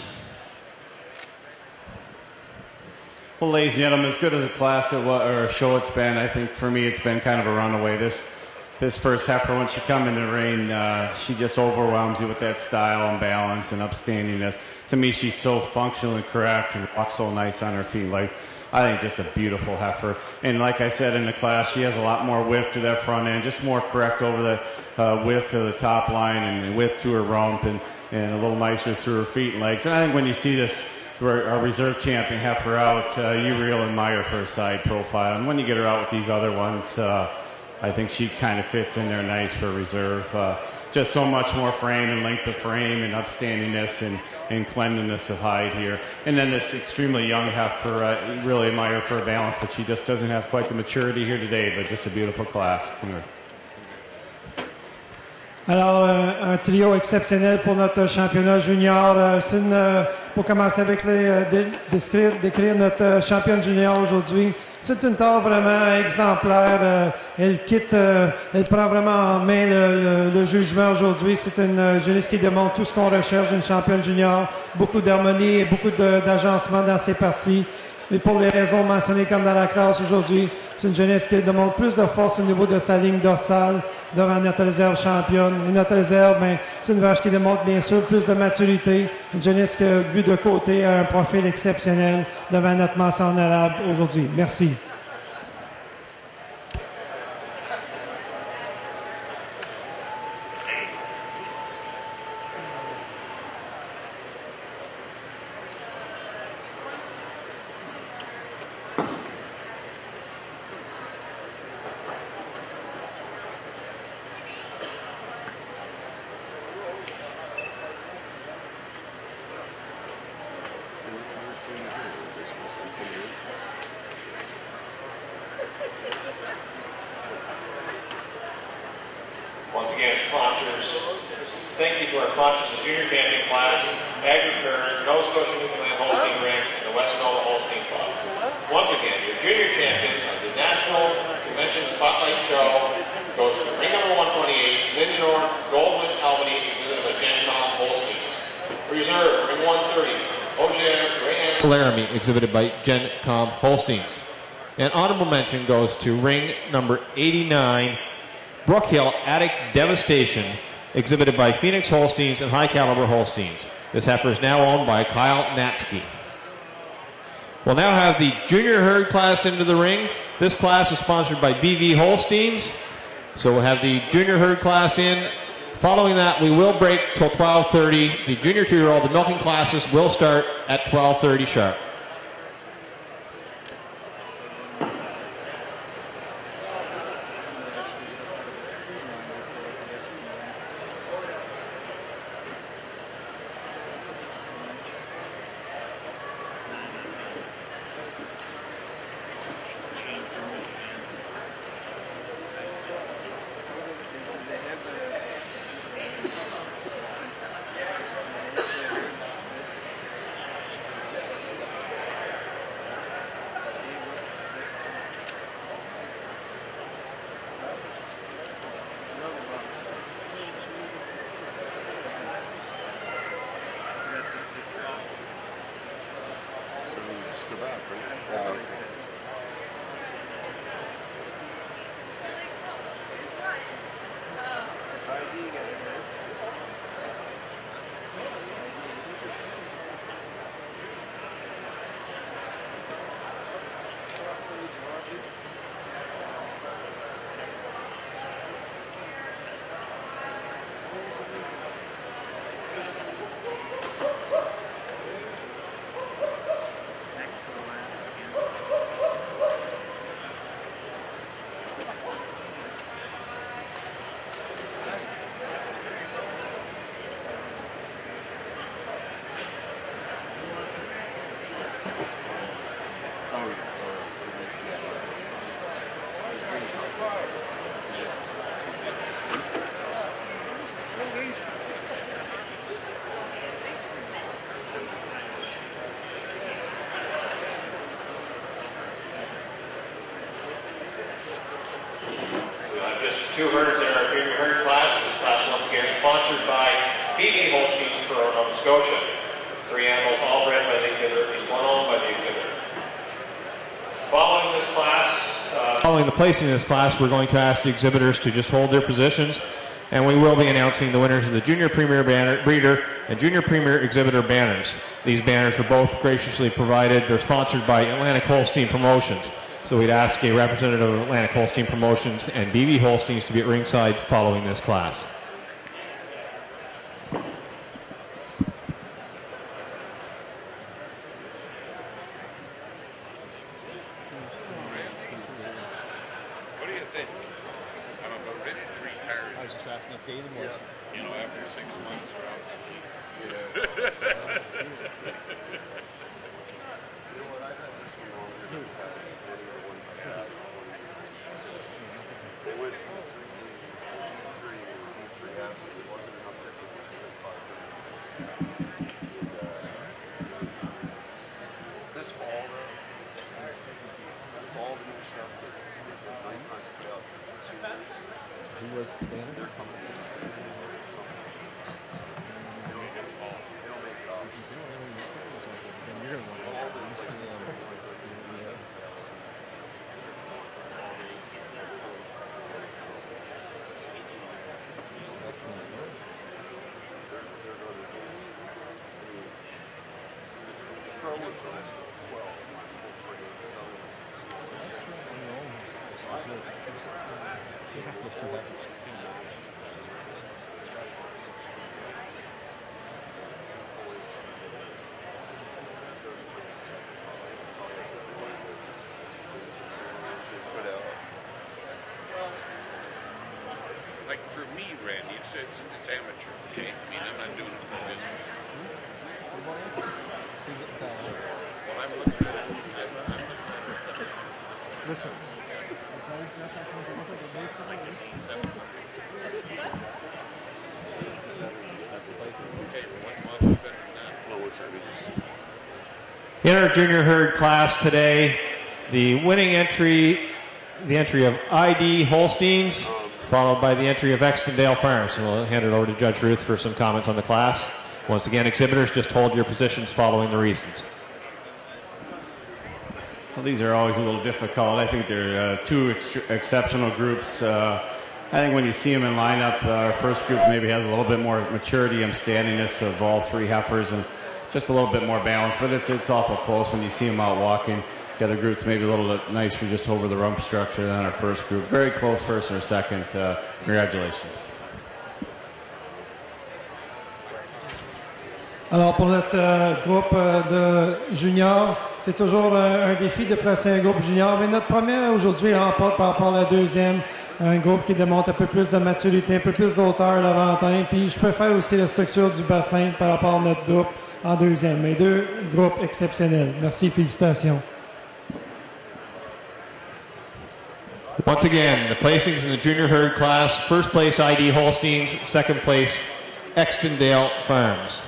Well, ladies and gentlemen, as good as a class or a show it's been, I think for me it's been kind of a runaway. This first heifer, when she come in the ring, she just overwhelms you with that style and balance and upstandingness. To me, she's so functionally correct and walks so nice on her feet. Like, I think just a beautiful heifer. And like I said in the class, she has a lot more width through that front end, just more correct over the width to the top line and width to her rump and a little nicer through her feet and legs. And I think when you see this, our reserve champion heifer out, you really admire for her side profile. And when you get her out with these other ones, I think she kind of fits in there nice for reserve. Just so much more frame and length of frame and upstandingness and cleanliness of hide here. And then this extremely young heifer, really admire for her balance, but she just doesn't have quite the maturity here today, but just a beautiful class. Alors, un trio exceptionnel pour notre championnat junior. Pour commencer avec décrire notre championne junior aujourd'hui, c'est une tare vraiment exemplaire. Elle prend vraiment en main le jugement aujourd'hui. C'est une jeunesse qui démontre tout ce qu'on recherche d'une championne junior. Beaucoup d'harmonie et beaucoup d'agencement dans ses parties. Et pour les raisons mentionnées comme dans la classe aujourd'hui, c'est une jeunesse qui démontre plus de force au niveau de sa ligne dorsale devant notre réserve championne. Et notre réserve, c'est une vache qui démontre bien sûr plus de maturité. Une jeunesse qui, vue de côté, a un profil exceptionnel devant notre mention honorable aujourd'hui. Merci. Once again, sponsors. Thank you to our sponsors, the Junior Champion Class, Agri Current, Nova Scotia Newfoundland Holstein Ranch, and the West Nova Holstein Club. Once again, your Junior Champion of the National Convention Spotlight Show goes to ring number 128, Lindenor, Goldman, Albany, exhibited by Gen Con Holsteins. Reserve, ring 130, Ogier, Rayan. Laramie, exhibited by Gen Com Holsteins. And honorable mention goes to ring number 89, Brook Hill Attic Devastation, exhibited by Phoenix Holsteins and High Caliber Holsteins. This heifer is now owned by Kyle Natsky. We'll now have the junior herd class into the ring. This class is sponsored by BV Holsteins. So we'll have the junior herd class in. Following that, we will break till 12:30. The junior 2-year-old, the milking classes will start at 12:30 sharp. two herds in our junior herd class. This class, once again, is sponsored by BV Holsteins for Nova Scotia. 3 animals all bred by the exhibitor, at least one owned by the exhibitor. Following this class, Following the placing of this class, we're going to ask the exhibitors to just hold their positions, and we will be announcing the winners of the Junior Premier Breeder and Junior Premier Exhibitor banners. These banners were both graciously provided. They're sponsored by Atlantic Holstein Promotions. So we'd ask a representative of Atlantic Holstein Promotions and BV Holsteins to be at ringside following this class. What do you think? I'm about ready to retire. I was just asking if David was. You know, after 6 months or out. They went from 3 Fs, it wasn't enough difference to get 500. This fall, with all the new stuff that Nine Times put out for consumers, Who was the banner? their company, they'll make it off. Pro was the list of 12. Put out. Like for me, Randy, it's amateur, okay? I mean, I'm not doing it for business. What I'm looking at, Listen. okay, what's much better than that? Well, what's that? In our junior herd class today, the winning entry, the entry of ID Holsteins, followed by the entry of Extondale Farms. And we'll hand it over to Judge Ruth for some comments on the class. Once again, exhibitors, just hold your positions following the reasons. Well, these are always a little difficult. I think they're two exceptional groups. I think when you see them in lineup, our first group maybe has a little bit more maturity and standiness of all 3 heifers and just a little bit more balance, but it's awful close when you see them out walking. The other group's maybe a little bit nicer just over the rump structure than our first group. Very close first or second. Congratulations. Alors pour notre groupe de juniors, c'est toujours un défi de placer un groupe junior, mais notre premier aujourd'hui remporte par rapport à la deuxième, un groupe qui démontre un peu plus de maturité, un peu plus d'auteur l'avant-train, puis je préfère aussi la structure du bassin par rapport à notre groupe en deuxième. Mais 2 groupes exceptionnels. Merci, félicitations. Once again, the placings in the junior herd class: first place ID Holsteins, second place Extondale Farms.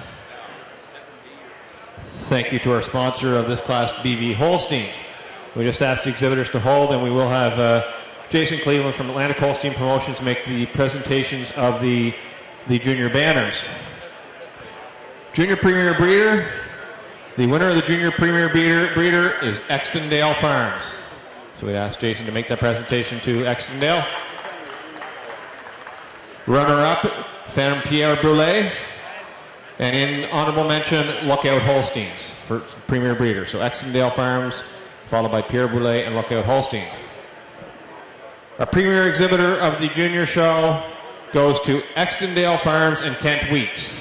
Thank you to our sponsor of this class, BV Holsteins. We just asked the exhibitors to hold, and we will have Jason Cleveland from Atlantic Holstein Promotions make the presentations of the junior banners. Junior Premier Breeder. The winner of the Junior Premier Breeder is Extondale Farms. So we asked Jason to make that presentation to Extondale. Runner-up, Phantom Pierre Brulé. And in honorable mention, Lookout Holsteins for Premier Breeder. So Extondale Farms, followed by Pierre Brulé and Lookout Holsteins. Our premier exhibitor of the junior show goes to Extondale Farms and Kent Weeks.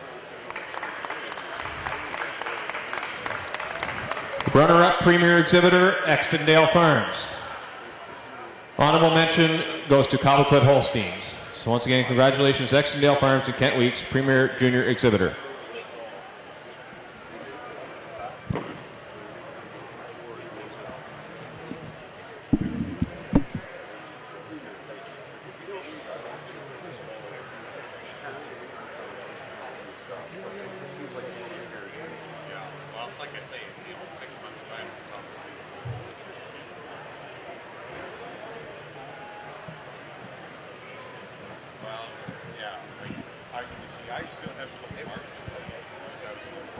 Runner-up premier exhibitor, Extondale Farms. Honorable mention goes to Cobblepit Holsteins. So once again, congratulations, Extondale Farms and Kent Weeks, premier junior exhibitor. Well, it's like I say, 6 months time.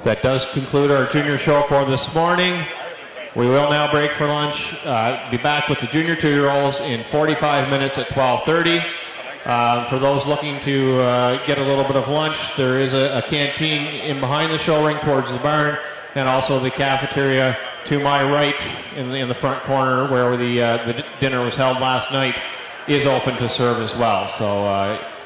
That does conclude our junior show for this morning. We will now break for lunch. Be back with the junior 2-year-olds in 45 minutes at 12:30. For those looking to get a little bit of lunch, there is a canteen in behind the show ring towards the barn, and also the cafeteria to my right in the front corner where the dinner was held last night is open to serve as well. So